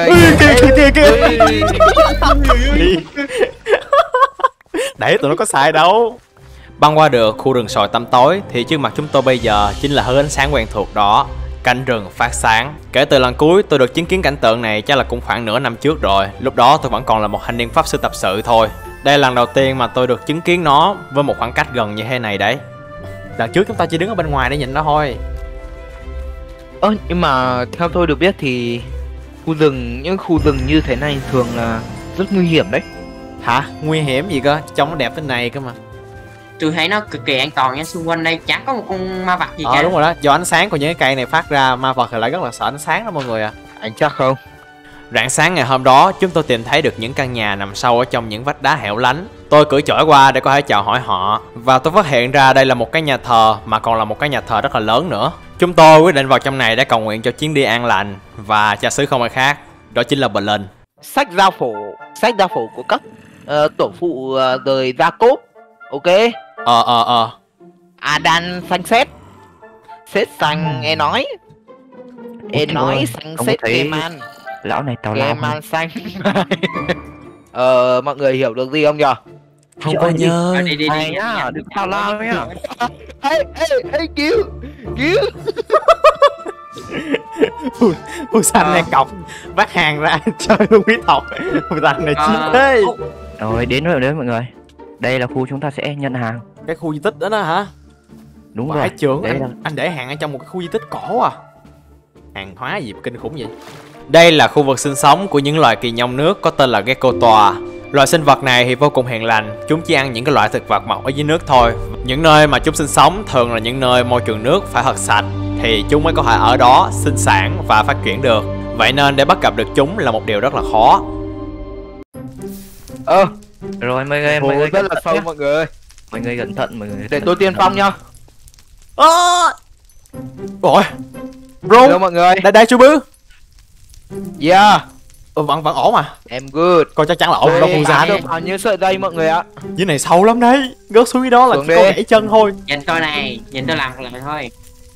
Đấy, tụi nó có xài đâu. Băng qua được khu rừng sồi tăm tối thì trước mặt chúng tôi bây giờ chính là hướng ánh sáng quen thuộc đó, cánh rừng phát sáng. Kể từ lần cuối tôi được chứng kiến cảnh tượng này chắc là cũng khoảng nửa năm trước rồi. Lúc đó tôi vẫn còn là một thanh niên pháp sư tập sự thôi. Đây là lần đầu tiên mà tôi được chứng kiến nó với một khoảng cách gần như thế này đấy. Lần trước chúng ta chỉ đứng ở bên ngoài để nhìn nó thôi. Nhưng mà theo tôi được biết thì những khu rừng như thế này thường là rất nguy hiểm đấy. Hả? Nguy hiểm gì cơ? Trông nó đẹp thế này cơ mà. Tôi thấy nó cực kỳ an toàn nha, xung quanh đây chẳng có một con ma vật gì cả. Đúng rồi đó, do ánh sáng của những cái cây này phát ra, ma vật thì lại rất là sợ ánh sáng đó mọi người ạ. Anh chắc không? Rạng sáng ngày hôm đó, chúng tôi tìm thấy được những căn nhà nằm sâu ở trong những vách đá hẻo lánh. Tôi cưỡi chổi qua để có thể chào hỏi họ, và tôi phát hiện ra đây là một cái nhà thờ, mà còn là một cái nhà thờ rất là lớn nữa. Chúng tôi quyết định vào trong này để cầu nguyện cho chuyến đi an lành, và cha xứ không ai khác, đó chính là Berlin. Sách giao phổ của các tổ phụ đời Jacob. Ok. Adan xanh xét xanh nghe nói xanh xét man. Lão này tào lao. lao. Man xanh. Mọi người hiểu được gì không nhở? Không có nhớ. Đi nhá, đừng tào lao nhá. Ê, cứu. Phu Xanh này cọc vác hàng ra chơi luôn quý tộc. Phu Xanh này chi thế. Rồi đến rồi mọi người. Đây là khu chúng ta sẽ nhận hàng. Cái khu di tích đó đó hả? Đúng rồi. Trưởng anh để hàng ở trong một cái khu di tích cổ à? Hàng hóa gì mà kinh khủng vậy? Đây là khu vực sinh sống của những loài kỳ nhông nước có tên là gecko toa. Loài sinh vật này thì vô cùng hiền lành, chúng chỉ ăn những cái loại thực vật mọc ở dưới nước thôi. Những nơi mà chúng sinh sống thường là những nơi môi trường nước phải thật sạch thì chúng mới có thể ở đó sinh sản và phát triển được. Vậy nên để bắt gặp được chúng là một điều rất là khó. Rồi mọi người rất là sâu mọi người ơi. Mọi người cẩn thận mọi người. Để tôi tiên phong nha. Rồi bro, hello mọi người. Đây chú Bứ. Yeah. Vẫn ổn mà. Em good. Coi chắc chắn là ổn đâu Phu Gian. Bao nhiêu sợi dây mọi người ạ. Dưới này sâu lắm đấy. Rớt xuống đó là chỉ có gãy chân thôi. Nhìn tôi này, nhìn tôi làm lại thôi.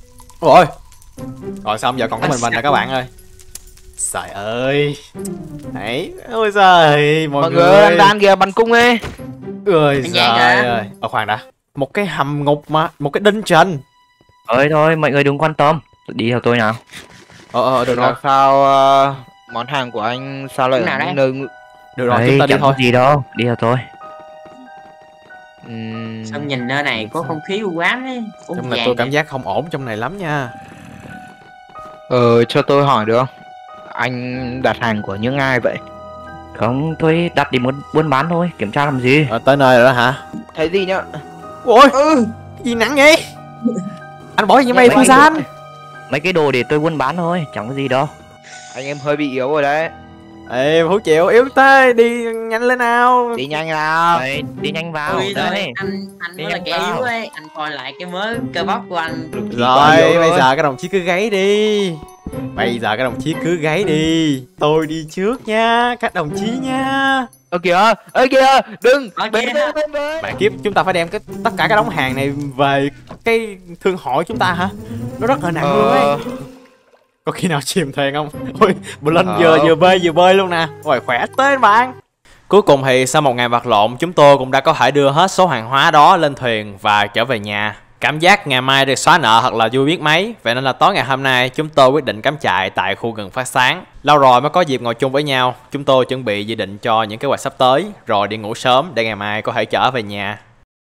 Rồi xong giờ còn có mình rồi các bạn ơi. Trời ơi. Đấy. Ôi giời. Mọi người anh đang kìa bắn cung ấy. Ôi giời ơi. Khoan đã. Một cái hầm ngục mà. Một cái dungeon. Thôi mọi người đừng quan tâm, đi theo tôi nào. Được rồi. Là sao món hàng của anh sao lại Chỗ nào ở đây? những nơi Được rồi, Đấy, chúng ta đi chẳng thôi. có gì đâu, đi theo tôi. Sao nhìn nơi này có không khí u ám ấy. Trong này tôi cảm giác không ổn trong này lắm nha. cho tôi hỏi được không? Anh đặt hàng của những ai vậy? Không, tôi đặt đi buôn bán thôi, kiểm tra làm gì. Tới nơi rồi đó hả? Thấy gì nhá? Ôi, cái gì nặng vậy? Anh bỏ gì như mày Mấy Fusan? mấy cái đồ để tôi buôn bán thôi, chẳng có gì đâu. Anh em hơi bị yếu rồi đấy. Ê, Phú Triệu yếu thế, đi nhanh lên nào. Đi nhanh nào. Đấy, đi nhanh vào. Ui Đấy. thôi, anh Đi mới là nhanh kẻ vào. yếu ấy, anh coi lại cái mới cơ bắp của anh. Rồi, bây giờ các đồng chí cứ gáy đi. Bây giờ các đồng chí cứ gáy đi. Tôi đi trước nha, các đồng chí nha. Ơ kìa, đừng. Ở Bên kia. bên bên. Bạn kiếp, chúng ta phải đem tất cả các đống hàng này về cái thương hội chúng ta hả? Nó rất là nặng luôn ấy. Có khi nào chìm thuyền không? Ôi, Blend vừa bơi luôn nè. Rồi khỏe tới bạn. Cuối cùng thì sau một ngày vật lộn, chúng tôi cũng đã có thể đưa hết số hàng hóa đó lên thuyền và trở về nhà. Cảm giác ngày mai được xóa nợ thật là vui biết mấy. Vậy nên là tối ngày hôm nay chúng tôi quyết định cắm trại tại khu rừng phát sáng. Lâu rồi mới có dịp ngồi chung với nhau. Chúng tôi chuẩn bị dự định cho những kế hoạch sắp tới, rồi đi ngủ sớm để ngày mai có thể trở về nhà.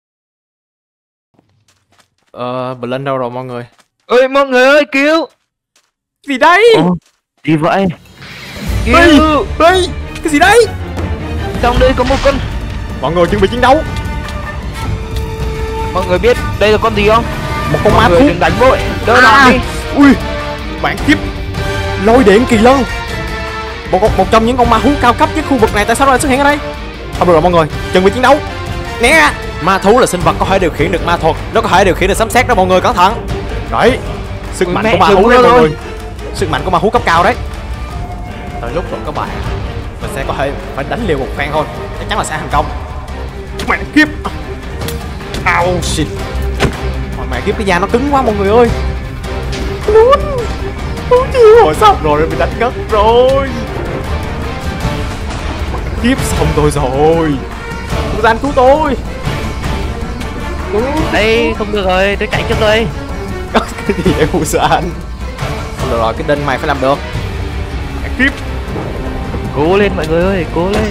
Blend đâu rồi mọi người? Ơi mọi người ơi, cứu. Gì đấy? Ồ, gì vậy? Cứu. Đây, cái gì đấy? Trong đây có một con. Mọi người chuẩn bị chiến đấu. Mọi người biết đây là con gì không? Một con ma Mọi người thú. đừng đánh vội. Đỡ đòn đi. Ui, bạn kiếp, lôi điện kỳ lân. Một trong những con ma thú cao cấp nhất khu vực này, tại sao nó lại xuất hiện ở đây? Không được rồi mọi người, chuẩn bị chiến đấu. Né. Ma thú là sinh vật có thể điều khiển được ma thuật, nó có thể điều khiển được sấm sét đó mọi người, cẩn thận. Đấy, sức mạnh Mẹ, của ma thú đúng đấy mọi rồi. người. Sức mạnh của ma thú cấp cao đấy. Tới lúc rồi các bạn, mình sẽ có thể phải đánh liều một phen thôi, chắc chắn là sẽ thành công. Mẹ kiếp. Au shit. Mẹ kiếp, cái da nó cứng quá mọi người ơi. Ôi chưa, xong rồi, bị đánh ngất rồi. Kiếp, xong tôi rồi. Gian cứu tôi. Đây, không được rồi, tôi chạy trước đây. Cái gì vậy Fusan? Không được rồi, cái đinh mày phải làm được. Mẹ kiếp. Cố lên mọi người ơi, cố lên.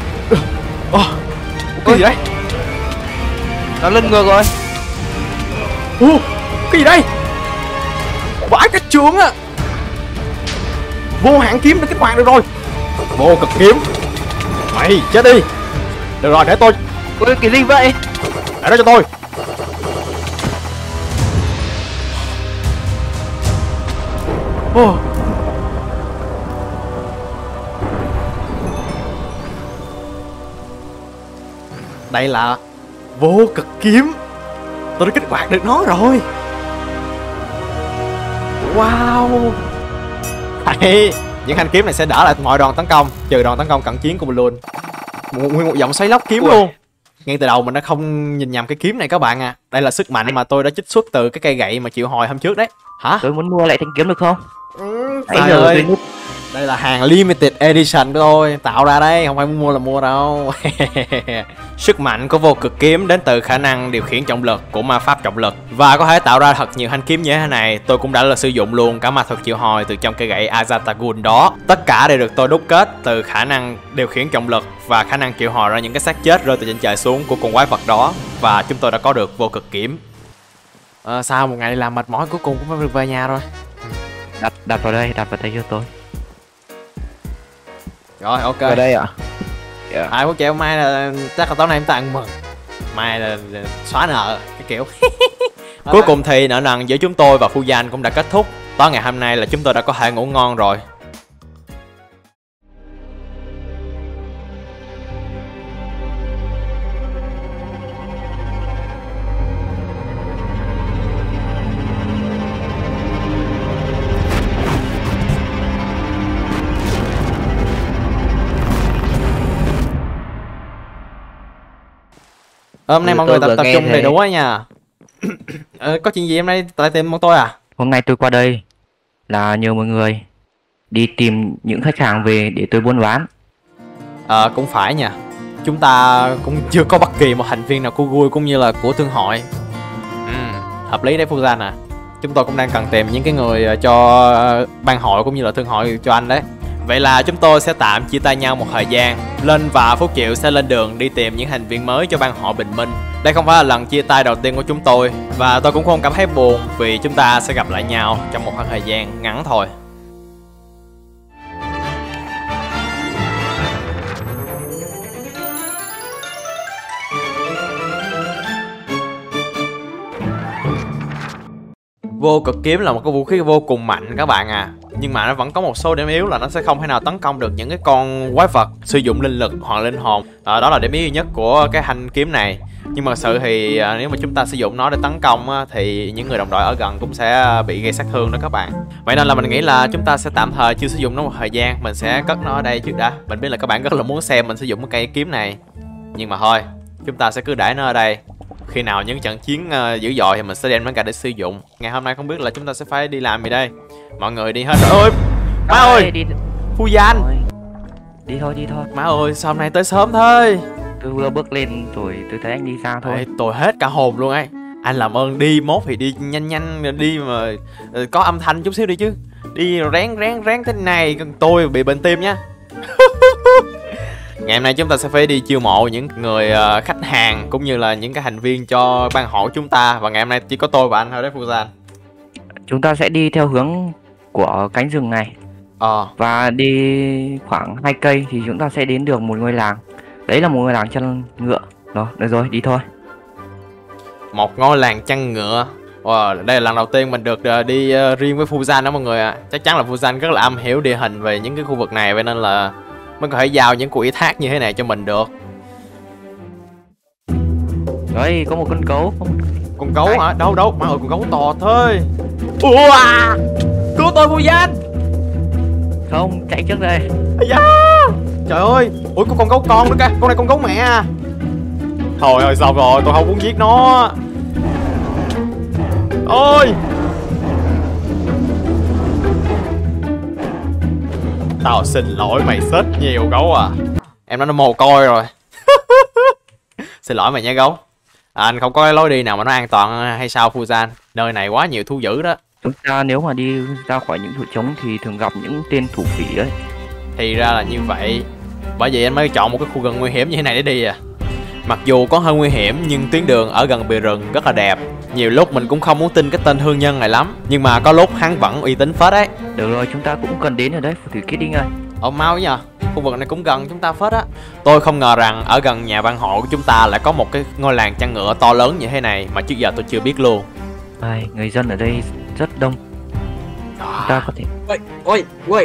Cái gì đấy? Nó lên ngược rồi. Cái gì đây? Vãi cái chuông á. Vô hạn kiếm đã kích hoạt được rồi. Vô cực kiếm. Mày chết đi. Được rồi, để tôi. Ôi cái gì vậy? Để đó cho tôi. Đây là vô cực kiếm. Tôi đã kích hoạt được nó rồi. Wow. Hay. Những thanh kiếm này sẽ đỡ lại mọi đòn tấn công, trừ đòn tấn công cận chiến của mình luôn. Nguyên một dòng xoáy lốc kiếm luôn. Ngay từ đầu mình đã không nhìn nhầm cái kiếm này các bạn à. Đây là sức mạnh mà tôi đã trích xuất từ cái cây gậy mà chịu hồi hôm trước đấy. Hả? Tôi muốn mua lại thanh kiếm được không? Trời Nãy giờ ơi. tôi núp. Đây là hàng limited edition của tôi, tạo ra đây, không phải muốn mua là mua đâu. Sức mạnh của vô cực kiếm đến từ khả năng điều khiển trọng lực của ma pháp trọng lực và có thể tạo ra thật nhiều thanh kiếm như thế này. Tôi cũng đã là sử dụng luôn cả ma thuật triệu hồi từ trong cây gậy Azatagul đó. Tất cả đều được tôi đúc kết từ khả năng điều khiển trọng lực và khả năng triệu hồi ra những cái xác chết rơi từ trên trời xuống của con quái vật đó, và chúng tôi đã có được vô cực kiếm. Sau một ngày đi làm mệt mỏi, cuối cùng cũng phải được về nhà rồi. Đặt vào đây, đặt vào tay cho tôi. Rồi, ok. Ở đây ạ. Ai cũng chịu, mai là chắc là tối nay chúng ta ăn mừng, mai là xóa nợ cái kiểu. Cuối cùng thì nợ nần giữa chúng tôi và Fusan cũng đã kết thúc. Tối ngày hôm nay là chúng tôi đã có thể ngủ ngon rồi. Hôm nay mọi người tập trung đầy đủ á nha. Có chuyện gì hôm nay lại tìm bọn tôi à? Hôm nay tôi qua đây là nhờ mọi người đi tìm những khách hàng về để tôi buôn bán. Cũng phải nha. Chúng ta cũng chưa có bất kỳ một thành viên nào của GUI cũng như là của thương hội. Hợp lý đấy Fusan à. chúng tôi cũng đang cần tìm những cái người cho ban hội cũng như là thương hội cho anh đấy. Vậy là chúng tôi sẽ tạm chia tay nhau một thời gian. Linh và Phúc Triệu sẽ lên đường đi tìm những thành viên mới cho ban hội Bình Minh. Đây không phải là lần chia tay đầu tiên của chúng tôi, và tôi cũng không cảm thấy buồn vì chúng ta sẽ gặp lại nhau trong một khoảng thời gian ngắn thôi. Vô cực kiếm là một cái vũ khí vô cùng mạnh các bạn à. Nhưng mà nó vẫn có một số điểm yếu là nó sẽ không thể nào tấn công được những cái con quái vật sử dụng linh lực hoặc linh hồn. Đó là điểm yếu duy nhất của cái thanh kiếm này. Nhưng mà sự thì nếu mà chúng ta sử dụng nó để tấn công á, thì những người đồng đội ở gần cũng sẽ bị gây sát thương đó các bạn. Vậy nên là mình nghĩ là chúng ta sẽ tạm thời chưa sử dụng nó một thời gian. Mình sẽ cất nó ở đây trước đã. Mình biết là các bạn rất là muốn xem mình sử dụng cái cây kiếm này, nhưng mà thôi, chúng ta sẽ cứ để nó ở đây. Khi nào những trận chiến dữ dội thì mình sẽ đem nó cả để sử dụng. Ngày hôm nay không biết là chúng ta sẽ phải đi làm gì đây. Mọi người đi hết rồi. Ôi má ơi đi. Phu Danh. Đi thôi. Má ơi sao hôm nay tới sớm thế? Tôi vừa bước lên rồi tôi thấy anh đi xa thôi. Ê, tôi hết cả hồn luôn ấy. Anh làm ơn đi, mốt thì đi nhanh đi mà có âm thanh chút xíu đi chứ. Đi rén thế này tôi bị bệnh tim nhá. Ngày hôm nay chúng ta sẽ phải đi chiêu mộ những người khách hàng cũng như là những cái thành viên cho ban hội chúng ta. Và ngày hôm nay chỉ có tôi và anh thôi đấy Phu Danh. Chúng ta sẽ đi theo hướng của cánh rừng này. Và đi khoảng 2 cây thì chúng ta sẽ đến được một ngôi làng. Đấy là một ngôi làng chăn ngựa. Đó, được rồi, đi thôi. Một ngôi làng chăn ngựa. Wow, đây là lần đầu tiên mình được đi riêng với Phu Danh đó mọi người ạ. Chắc chắn là Phu Danh rất là am hiểu địa hình về những cái khu vực này, vậy nên là mới có thể giao những cuộc ủy thác như thế này cho mình được. Đấy, có một con gấu. Con gấu hả? Đâu? Má ơi, con gấu to thế. Ủa à! Cứu tôi Phu Danh! Không, chạy trước đây. Da! Trời ơi! Ủa có con gấu con nữa kìa. Con này con gấu mẹ à. Thôi ơi xong rồi, tôi không muốn giết nó. Ôi! Tao xin lỗi mày xết nhiều gấu à. Em nói nó mồ côi rồi. Xin lỗi mày nha gấu. Anh không có cái lối đi nào mà nó an toàn hay sao Phu Danh? Nơi này quá nhiều thú dữ đó. Chúng ta nếu mà đi ra khỏi những chỗ trống thì thường gặp những tên thủ phỉ đấy. Thì ra là như vậy. Bởi vậy anh mới chọn một cái khu gần nguy hiểm như thế này để đi à. Mặc dù có hơi nguy hiểm nhưng tuyến đường ở gần bìa rừng rất là đẹp. Nhiều lúc mình cũng không muốn tin cái tên thương nhân này lắm, nhưng mà có lúc hắn vẫn uy tín phết đấy. Được rồi, chúng ta cũng cần đến rồi đấy, phù thủy Kidding ơi. Mau nhờ, khu vực này cũng gần chúng ta phết á. Tôi không ngờ rằng ở gần nhà ban hội của chúng ta lại có một cái ngôi làng chăn ngựa to lớn như thế này mà trước giờ tôi chưa biết luôn. Người dân ở đây rất đông. Chúng ta có thể... Ôi.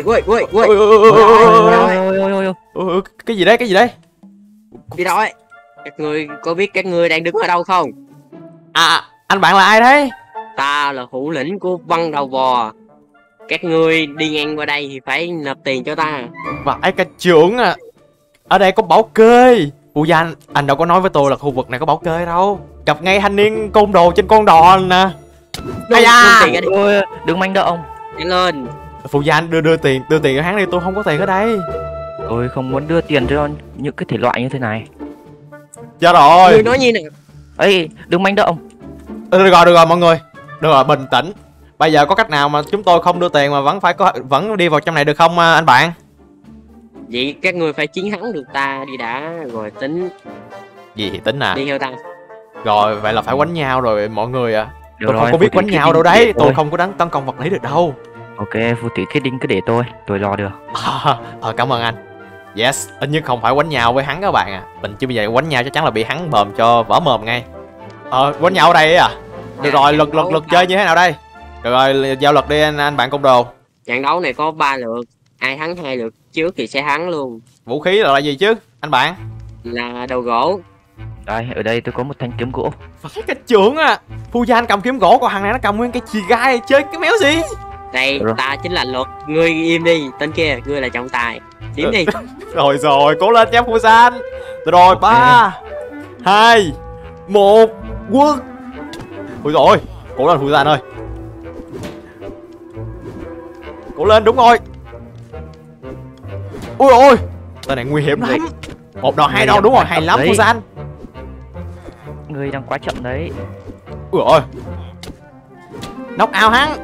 Cái gì đấy? Đi đâu ấy? Các người có biết các người đang đứng ở đâu không? À, anh bạn là ai đấy? Ta là thủ lĩnh của Văn Đầu Bò. Các người đi ngang qua đây thì phải nộp tiền cho ta. Vãi cả trưởng à. Ở đây có bảo kê. Phu Danh, anh đâu có nói với tôi là khu vực này có bảo kê đâu. Gặp ngay thanh niên côn đồ trên con đò nè. Đừng manh động. Đi lên. Phu Danh đưa tiền cho hắn đi, tôi không có tiền ở đây. Tôi không muốn đưa tiền cho những cái thể loại như thế này. Dạ rồi. Người nói như nào? Ê, đừng manh động. Được rồi mọi người. Được rồi, bình tĩnh. Bây giờ có cách nào mà chúng tôi không đưa tiền mà vẫn đi vào trong này được không anh bạn? Vậy các người phải chiến thắng được ta đi đã rồi tính. Gì thì tính à? Đi theo ta. Rồi vậy là phải quánh nhau rồi mọi người à. Được Tôi rồi, không có biết quánh nhau đâu đấy. Tôi tôi không có đánh tấn công vật lý được đâu. Ok, phù thủy Kidding cứ để tôi lo được. Cảm ơn anh. Yes, ít nhất không phải quánh nhau với hắn các bạn à. Mình chứ bây giờ quánh nhau chắc chắn là bị hắn bờm cho vỡ mồm ngay. Quánh nhau ở đây à? Được rồi, lực chơi như thế nào đây? Được rồi, giao lực đi anh bạn công đồ. Trận đấu này có 3 lượt, ai thắng 2 lượt trước thì sẽ thắng luôn. Vũ khí là gì chứ anh bạn? Là đầu gỗ. Đây, ở đây tôi có một thanh kiếm gỗ. Phải cái trưởng à. Phu Danh cầm kiếm gỗ, còn thằng này nó cầm nguyên cái chì gai, chơi cái méo gì? Đây, ta chính là luật. Ngươi im đi, tên kia, ngươi là trọng tài. Điểm đi. Rồi, cố lên nha Phu Danh. Rồi, 3 2 1 quân. Ui rồi, cố lên Phu Danh ơi. Cố lên, đúng rồi. Ui ôi, tên này nguy hiểm lắm. Một đòn hai đòn, đúng rồi, hay lắm Phu Danh. Người đang quá chậm đấy. Ui ôi. Knock out hắn.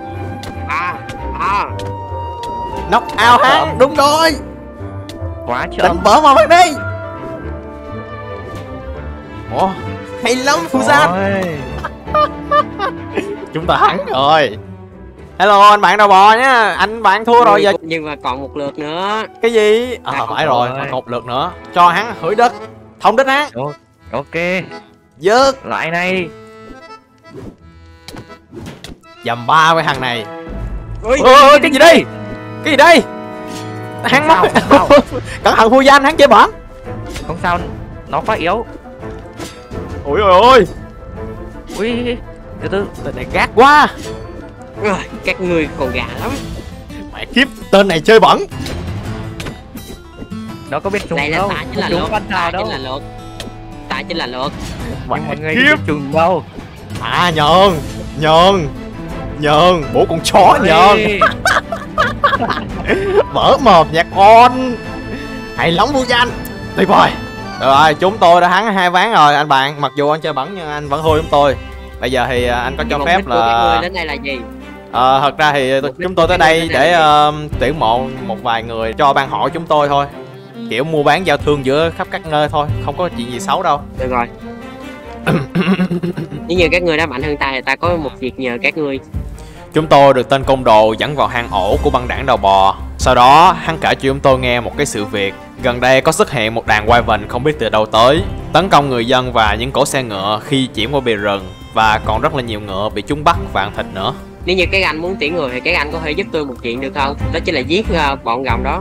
Knock out hắn, đúng rồi. Quá Đánh chậm. vỡ mà bắt đi. Ủa, hay lắm Fusan. Ôi, Chúng ta thắng rồi. Hello anh bạn đầu bò nhá. Anh bạn thua rồi giờ. Nhưng mà còn một lượt nữa. Cái gì? Phải rồi, còn một lượt nữa. Cho hắn hửi đất. Thông đất hắn. ok, Dứt. lại này. Dầm ba với thằng này. Ui, Ôi, cái gì đây? Cái gì đây? Hắn Sao, mất. sao? Cẩn thận Fusan, hắn chơi bẩn. Không sao, nó quá yếu. Ôi ôi ôi. Ui, từ từ. Tên này gác quá. các ngươi còn gà lắm. Mẹ kiếp, tên này chơi bẩn. Nó có biết trùng Đây là đâu. ta chính là Không lượt. trúng con Ta nào chính đâu. là lượt. Ta chính là lượt. Nhưng mọi người Kiếp. không biết trùng đâu. À nhờn, bố con chó nhờn. Ôi, Mở mồm nha con. Hay lắm Fusan. Tuyệt vời. Rồi, chúng tôi đã thắng 2 ván rồi anh bạn. Mặc dù anh chơi bẩn nhưng anh vẫn thua chúng tôi. Bây giờ thì anh có cho Mục phép đích của các là ngươi đến đây là gì? thật ra thì chúng tôi tới đây để tuyển mộ một vài người cho ban họ chúng tôi thôi. Kiểu mua bán giao thương giữa khắp các nơi thôi, không có chuyện gì xấu đâu. Được rồi. Nếu như các ngươi đã mạnh hơn ta thì ta có một việc nhờ các ngươi. Chúng tôi được tên côn đồ dẫn vào hang ổ của băng đảng đầu bò. Sau đó hắn kể cho chúng tôi nghe một cái sự việc. Gần đây có xuất hiện một đàn wyvern không biết từ đâu tới, tấn công người dân và những cỗ xe ngựa khi chuyển qua bìa rừng. Và còn rất là nhiều ngựa bị chúng bắt và ăn thịt nữa. Nếu như các anh muốn tuyển người thì các anh có thể giúp tôi một chuyện được không? Đó chính là giết bọn gồng đó.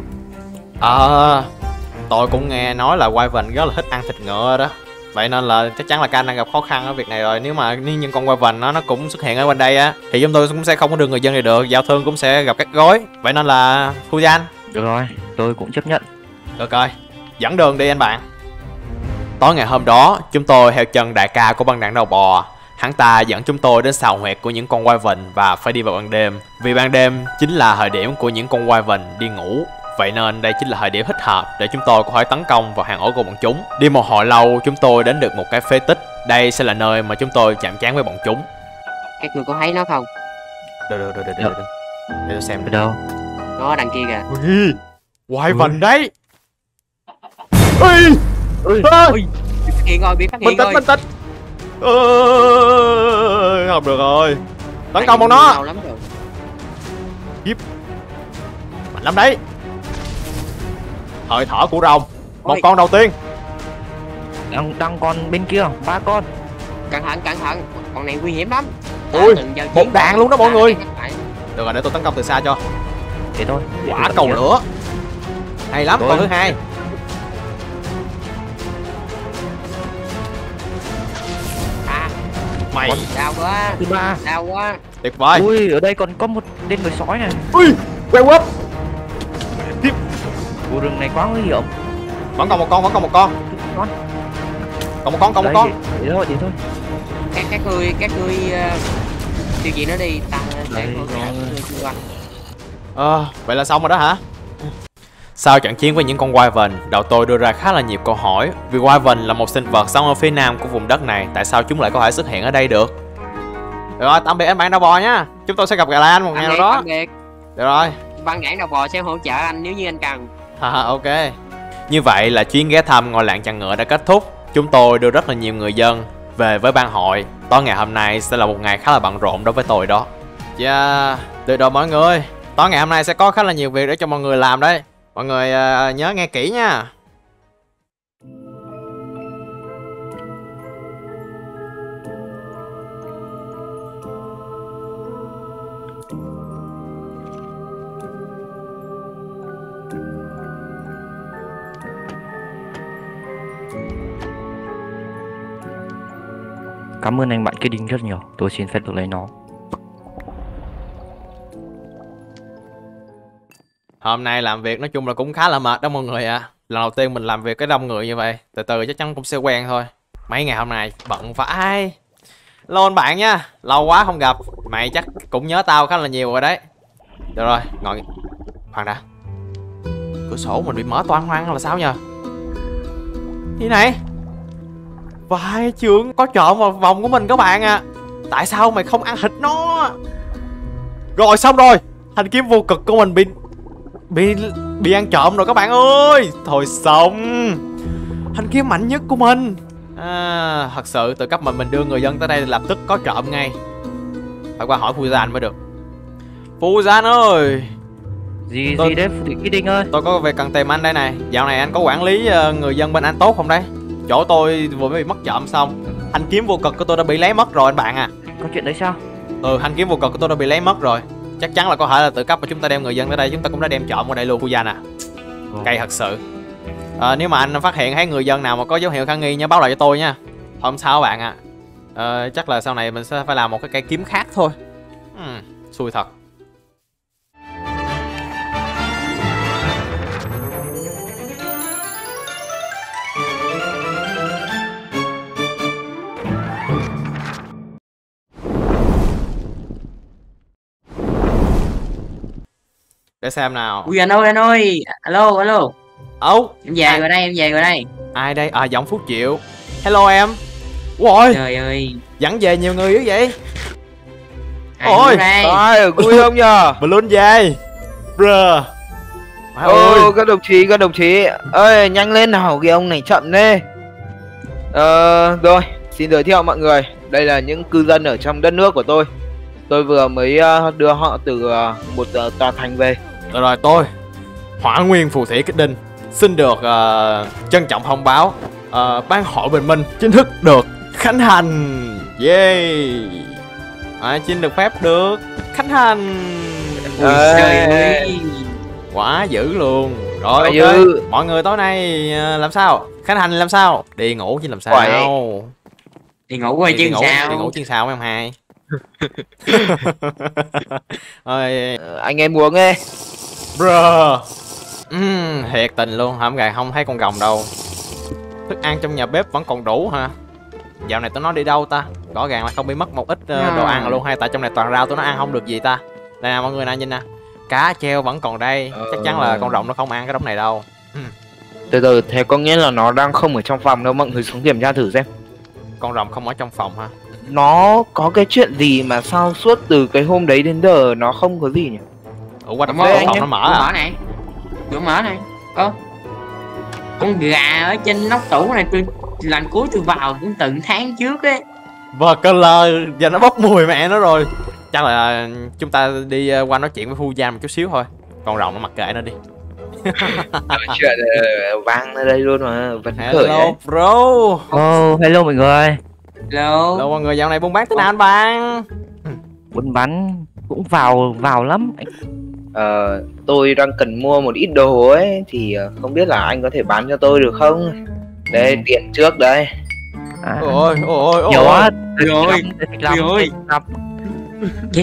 Tôi cũng nghe nói là wyvern rất là thích ăn thịt ngựa đó. Vậy nên là chắc chắn là các anh đang gặp khó khăn ở việc này rồi. Nếu những con wyvern nó cũng xuất hiện ở bên đây á thì chúng tôi cũng sẽ không có đưa người dân này được. Giao thương cũng sẽ gặp các rối. Vậy nên là Fusan. được rồi, tôi cũng chấp nhận. Được rồi, dẫn đường đi anh bạn. Tối ngày hôm đó, chúng tôi theo chân đại ca của băng đảng đầu bò. Hắn ta dẫn chúng tôi đến sào huyệt của những con wyvern và phải đi vào ban đêm. Vì ban đêm chính là thời điểm của những con wyvern đi ngủ. Vậy nên đây chính là thời điểm thích hợp để chúng tôi có thể tấn công vào hang ổ của bọn chúng. Đi một hồi lâu, chúng tôi đến được một cái phế tích. Đây sẽ là nơi mà chúng tôi chạm trán với bọn chúng. Các ngươi có thấy nó không? Được. Để tôi xem. Ở đâu? Nó ở đằng kia kìa. Wyvern đấy. Ui, Bị phát hiện rồi, bị phát hiện rồi. Bình tĩnh. Không được rồi. Tấn công bọn nó. Lâu lắm rồi. Mạnh lắm đấy. Hơi thở của rồng. Một Ôi. con đầu tiên. đang còn bên kia, 3 con. Cẩn thận. Con này nguy hiểm lắm. Ui, Từng giao một chiến đàn rồi. luôn đó mọi người. Phải. Được rồi, để tôi tấn công từ xa cho. Thế thôi. Quả cầu lửa. Hay lắm, Rồi. con thứ hai. Mày Đau quá. Thứ 3. Đau quá. tuyệt vời. Ui, ở đây còn có một tên người sói này. Ui, quay quất. Khu rừng này quá nguy hiểm. Vẫn còn một con. Con. Còn một Đấy, con. Để thôi. Các ngươi điều gì nó đi, ta sẽ Đấy, hỗ trợ rồi. các ngươi xung quanh. Vậy là xong rồi đó hả? Sau trận chiến với những con wyvern, đầu tôi đưa ra khá là nhiều câu hỏi. Vì wyvern là một sinh vật sống ở phía nam của vùng đất này, tại sao chúng lại có thể xuất hiện ở đây được? Được rồi, tạm biệt anh bạn đầu bò nhá. Chúng tôi sẽ gặp lại anh một ngày nào đó. Tạm biệt. Được rồi. Băng đảng đầu bò sẽ hỗ trợ anh nếu như anh cần. Ok. Như vậy là chuyến ghé thăm ngôi làng chăn ngựa đã kết thúc. Chúng tôi đưa rất là nhiều người dân về với ban hội. Tối ngày hôm nay sẽ là một ngày khá là bận rộn đối với tôi đó. Được rồi mọi người. Tối ngày hôm nay sẽ có khá là nhiều việc để cho mọi người làm đấy. Mọi người nhớ nghe kỹ nha. Cảm ơn anh bạn kia đinh rất nhiều. Tôi xin phép được lấy nó. Hôm nay làm việc nói chung là cũng khá là mệt đó mọi người ạ. Lần đầu tiên mình làm việc cái đông người như vậy. Từ từ chắc chắn cũng sẽ quen thôi. Mấy ngày hôm nay bận phải. Hello anh bạn nha. Lâu quá không gặp. Mày chắc cũng nhớ tao khá là nhiều rồi đấy. Được rồi, ngồi. Khoan đã. Cửa sổ mình bị mở toang hoang là sao nhờ? Gì này? Vai trưởng có trộn vào vòng của mình các bạn à. Tại sao mày không ăn thịt nó? Rồi xong rồi, thanh kiếm vô cực của mình bị ăn trộm rồi các bạn ơi. Thôi xong, thanh kiếm mạnh nhất của mình. Thật sự từ cấp mình đưa người dân tới đây lập tức có trộm ngay. Phải qua hỏi Fuzan mới được. Fuzan ơi. Gì đấy Phù Thủy Ký Đinh ơi? Tôi có việc cần tìm anh đây này. Dạo này anh có quản lý người dân bên anh tốt không đấy? Chỗ tôi vừa mới bị mất trộm xong. Thanh kiếm vô cực của tôi đã bị lấy mất rồi anh bạn à. Có chuyện đấy sao? Thanh kiếm vô cực của tôi đã bị lấy mất rồi. Chắc chắn là có thể là từ cấp mà chúng ta đem người dân tới đây, chúng ta cũng đã đem trộm qua đây luôn Fuzan à. Cay thật sự. Nếu mà anh phát hiện thấy người dân nào mà có dấu hiệu khả nghi nhớ báo lại cho tôi nha. Không sao các bạn ạ. Chắc là sau này mình sẽ phải làm một cái cây kiếm khác thôi. Xui thật. Để xem nào. Ui anh ơi, alo. Em về rồi đây. Ai đây? Giọng Phúc Triệu. Hello em. Ôi trời ơi, dẫn về nhiều người dữ vậy. ôi vui không nhờ? Balloon về. Bruh. Các đồng chí ơi, nhanh lên nào, cái ông này chậm đấy. Rồi, xin giới thiệu mọi người, đây là những cư dân ở trong đất nước của tôi. Tôi vừa mới đưa họ từ một tòa thành về. Rồi tôi, Hỏa Nguyên Phù Thủy Kích Đinh, xin được trân trọng thông báo ban hội bình minh chính thức được khánh thành. Xin được phép được khánh thành. Trời ơi, quá dữ luôn. Rồi ok, mọi người tối nay làm sao? Khánh thành làm sao? Đi ngủ chứ làm sao? đi ngủ rồi chứ sao? Đi ngủ chứ sao em hai. Anh em muốn nghe. Bruh. Thiệt tình luôn, không thấy con rồng đâu. Thức ăn trong nhà bếp vẫn còn đủ hả? Dạo này tụi nó đi đâu ta? Rõ ràng là không bị mất một ít đồ ăn luôn, hay tại trong này toàn rau tụi nó ăn không được gì ta? Đây nè mọi người nè, nhìn nè, cá treo vẫn còn đây. Chắc chắn là con rồng nó không ăn cái đống này đâu. Từ thế có nghĩa là nó đang không ở trong phòng đâu, mọi người xuống kiểm tra thử xem. Con rồng không ở trong phòng hả? Nó có cái chuyện gì mà sao suốt từ cái hôm đấy đến giờ nó không có gì nhỉ? Qua phòng nó mở à? Cửa mở này. Con gà ở trên nóc tủ này, tôi lần cuối tôi vào cũng từng tháng trước ấy. Color giờ nó bốc mùi mẹ nó rồi. Chắc là chúng ta đi qua nói chuyện với Fuzan một chút xíu thôi. Con rồng nó mặc kệ nó đi. Chuyện vang ở đây luôn mà vẫn khởi đấy. Bro. Hello mọi người. Hello mọi người, dạo này buôn bán thế nào anh bạn? Buôn bán cũng vào lắm. Tôi đang cần mua một ít đồ ấy, thì không biết là anh có thể bán cho tôi được không? Đây, tiền trước đây. Ôi nhiều quá. Rồi. Kít.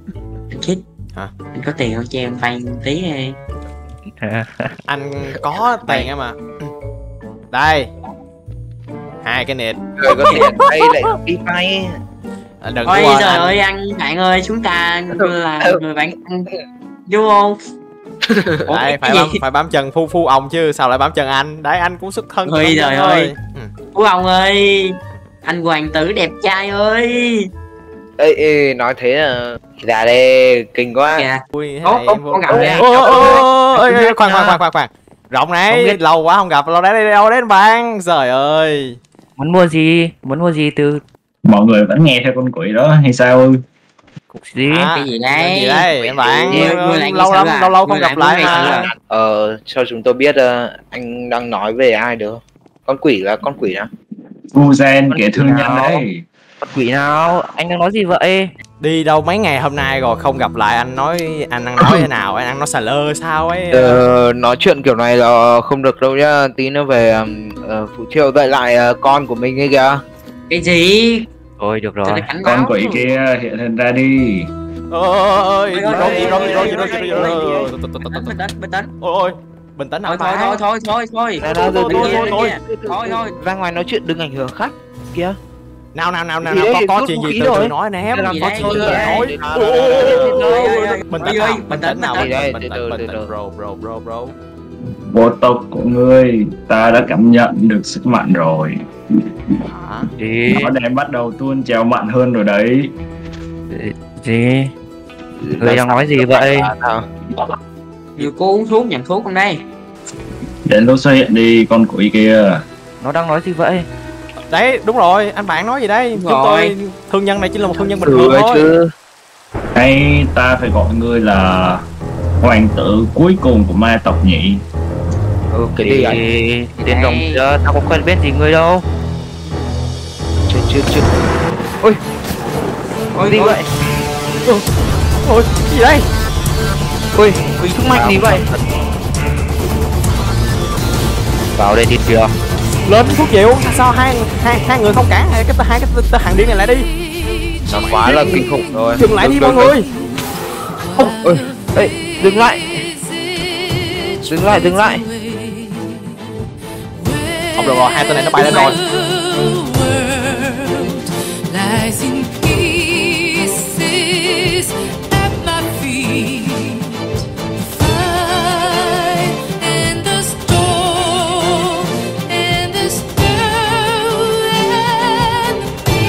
Hả? Anh có tiền không cho em vay tí đi. Anh có tiền em mà. Đây 2 cái nịt. Rồi có tiền đây lại đi vay. Đừng ôi trời ơi bạn ơi, chúng ta là người bạn đúng không? Đây phải bám chân phu ông chứ sao lại bám chân anh? Đấy, anh cũng xuất thân. Ôi trời ơi. Phu ông ơi, anh hoàng tử đẹp trai ơi. Ê, nói thế là ra đây kinh quá. Con gặp nè. Khoan. Rộng này, lâu quá không gặp, lâu đến bạn. Trời ơi. Muốn mua gì từ mọi người vẫn nghe theo con quỷ đó hay sao? Gì? Cái gì đây em bạn? Lâu không gặp lại mà. Cho chúng tôi biết anh đang nói về ai được? Con quỷ là con quỷ nào? Fuzan, kẻ thương nhân đấy. Con quỷ nào? Anh đang nói gì vậy? Đi đâu mấy ngày hôm nay rồi không gặp lại, anh đang nói thế nào? Anh đang nói xà lơ sao ấy? Nói chuyện kiểu này là không được đâu nhá. Tí nữa về Phú Triệu dạy lại con của mình ấy kìa. Cái gì? Thôi được rồi. Con quỷ kia hiện hình ra đi. Ôi, bình tĩnh. Thôi. Ra ngoài nói chuyện đừng ảnh hưởng khác kìa. Nào, có chuyện gì từ từ nói nè em. Có chuyện gì nói. Bình tĩnh nào. Bình tĩnh bro. Bộ tộc của ngươi, ta đã cảm nhận được sức mạnh rồi. Hả? Nó đang bắt đầu tuôn trào mạnh hơn rồi đấy. Gì? Người đang nói gì vậy? Nhiều cô uống thuốc, nhận thuốc không đây? Đến lúc xuất hiện đi con quỷ kia. Nó đang nói gì vậy? Đấy, đúng rồi, anh bạn nói gì đấy? Đúng Chúng rồi. tôi, thương nhân này chỉ là một thương nhân bình thường thôi. chứ. Hay ta phải gọi ngươi là hoàng tử cuối cùng của ma tộc nhỉ? Cái gì vậy? Thì tên rồng chưa, tao có quen biết gì ngươi đâu. Chưa. Ôi gì vậy? Ôi, gì đây? Ôi sức mạnh gì vậy? Vào đây đi kìa. Lên thuốc gì uống, sao hai người không cản hai cái hàng điên này lại đi? Nó quá là kinh khủng rồi. Dừng lại đi mọi người. Ôi, ê, dừng lại. Dừng lại. Không được rồi, hai tên này nó bay lên rồi. Lies in pieces at my feet. Fight in the storm, in the snow and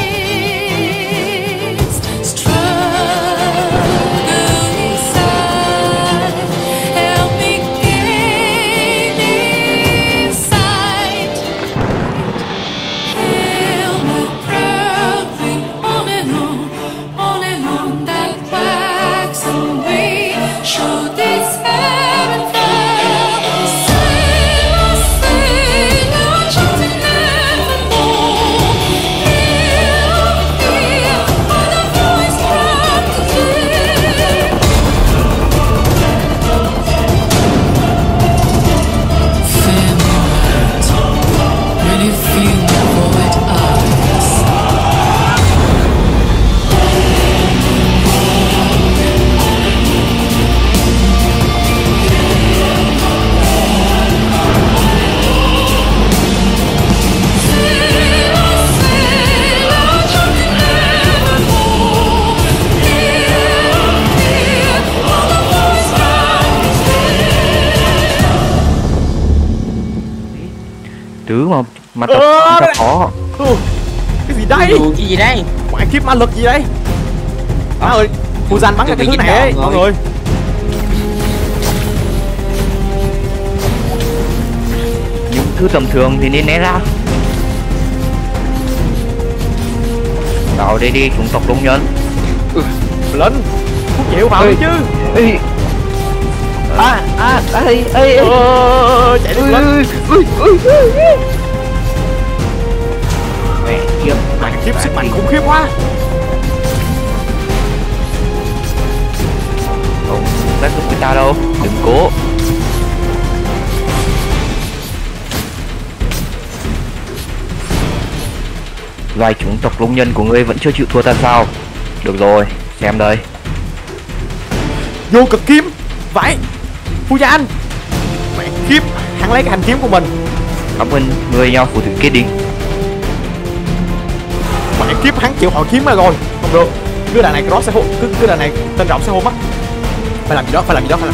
the mist. Struggle inside, help me gain insight. Held me proudly on and on that waxen way. Showed its ebb and flow. Sail, our chosen nevermore. Hear all the voice from today. Family night, when you feel my void eyes. Sail, our chosen nevermore. Hear all the voice from today. Thứ mà tập ta có. Cái gì đây? Đùa cái gì đây? Ngoại kiếp ma lực gì đây? Má ơi, Fuzan bắn ra cái thứ này ấy, mọi người. Những thứ tầm thường thì nên né ra. Vào đây đi, chủng tộc công nhân. Lên, thuốc chịu vào đi chứ. Ê. Ê. Chạy đi lên. Mẹ kiếp, Ngoại kiếp sức mạnh khủng khiếp quá. Không, tác dụng với ta đâu. Đừng cố. Loài chủng tộc công nhân của ngươi vẫn chưa chịu thua ta sao? Được rồi, xem đây. Vô cực kiếm. Vậy, Fuzan. Mẹ kiếp, hắn lấy cái hành kiếm của mình. Cảm ơn ngươi nhau phù thủy kết định. Mẹ kiếp, hắn chịu hỏi kiếm ra rồi. Không được, cứ đà này Cross sẽ hôn, cứ đà này tên rộng sẽ hôn mất. Phải làm gì đó.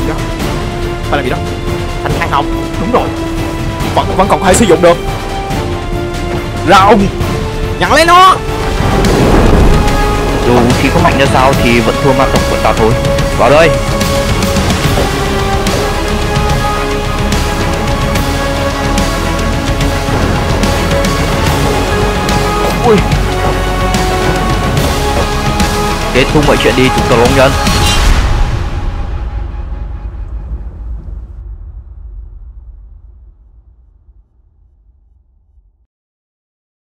Thành hai hồng, đúng rồi. Vẫn còn có thể sử dụng được. Rồng, nhận lấy nó. Dù khi có mạnh ra sao thì vẫn thua ma tộc của ta thôi. Vào đây. Ui. Kết thúc mọi chuyện đi, chúng ta công nhân.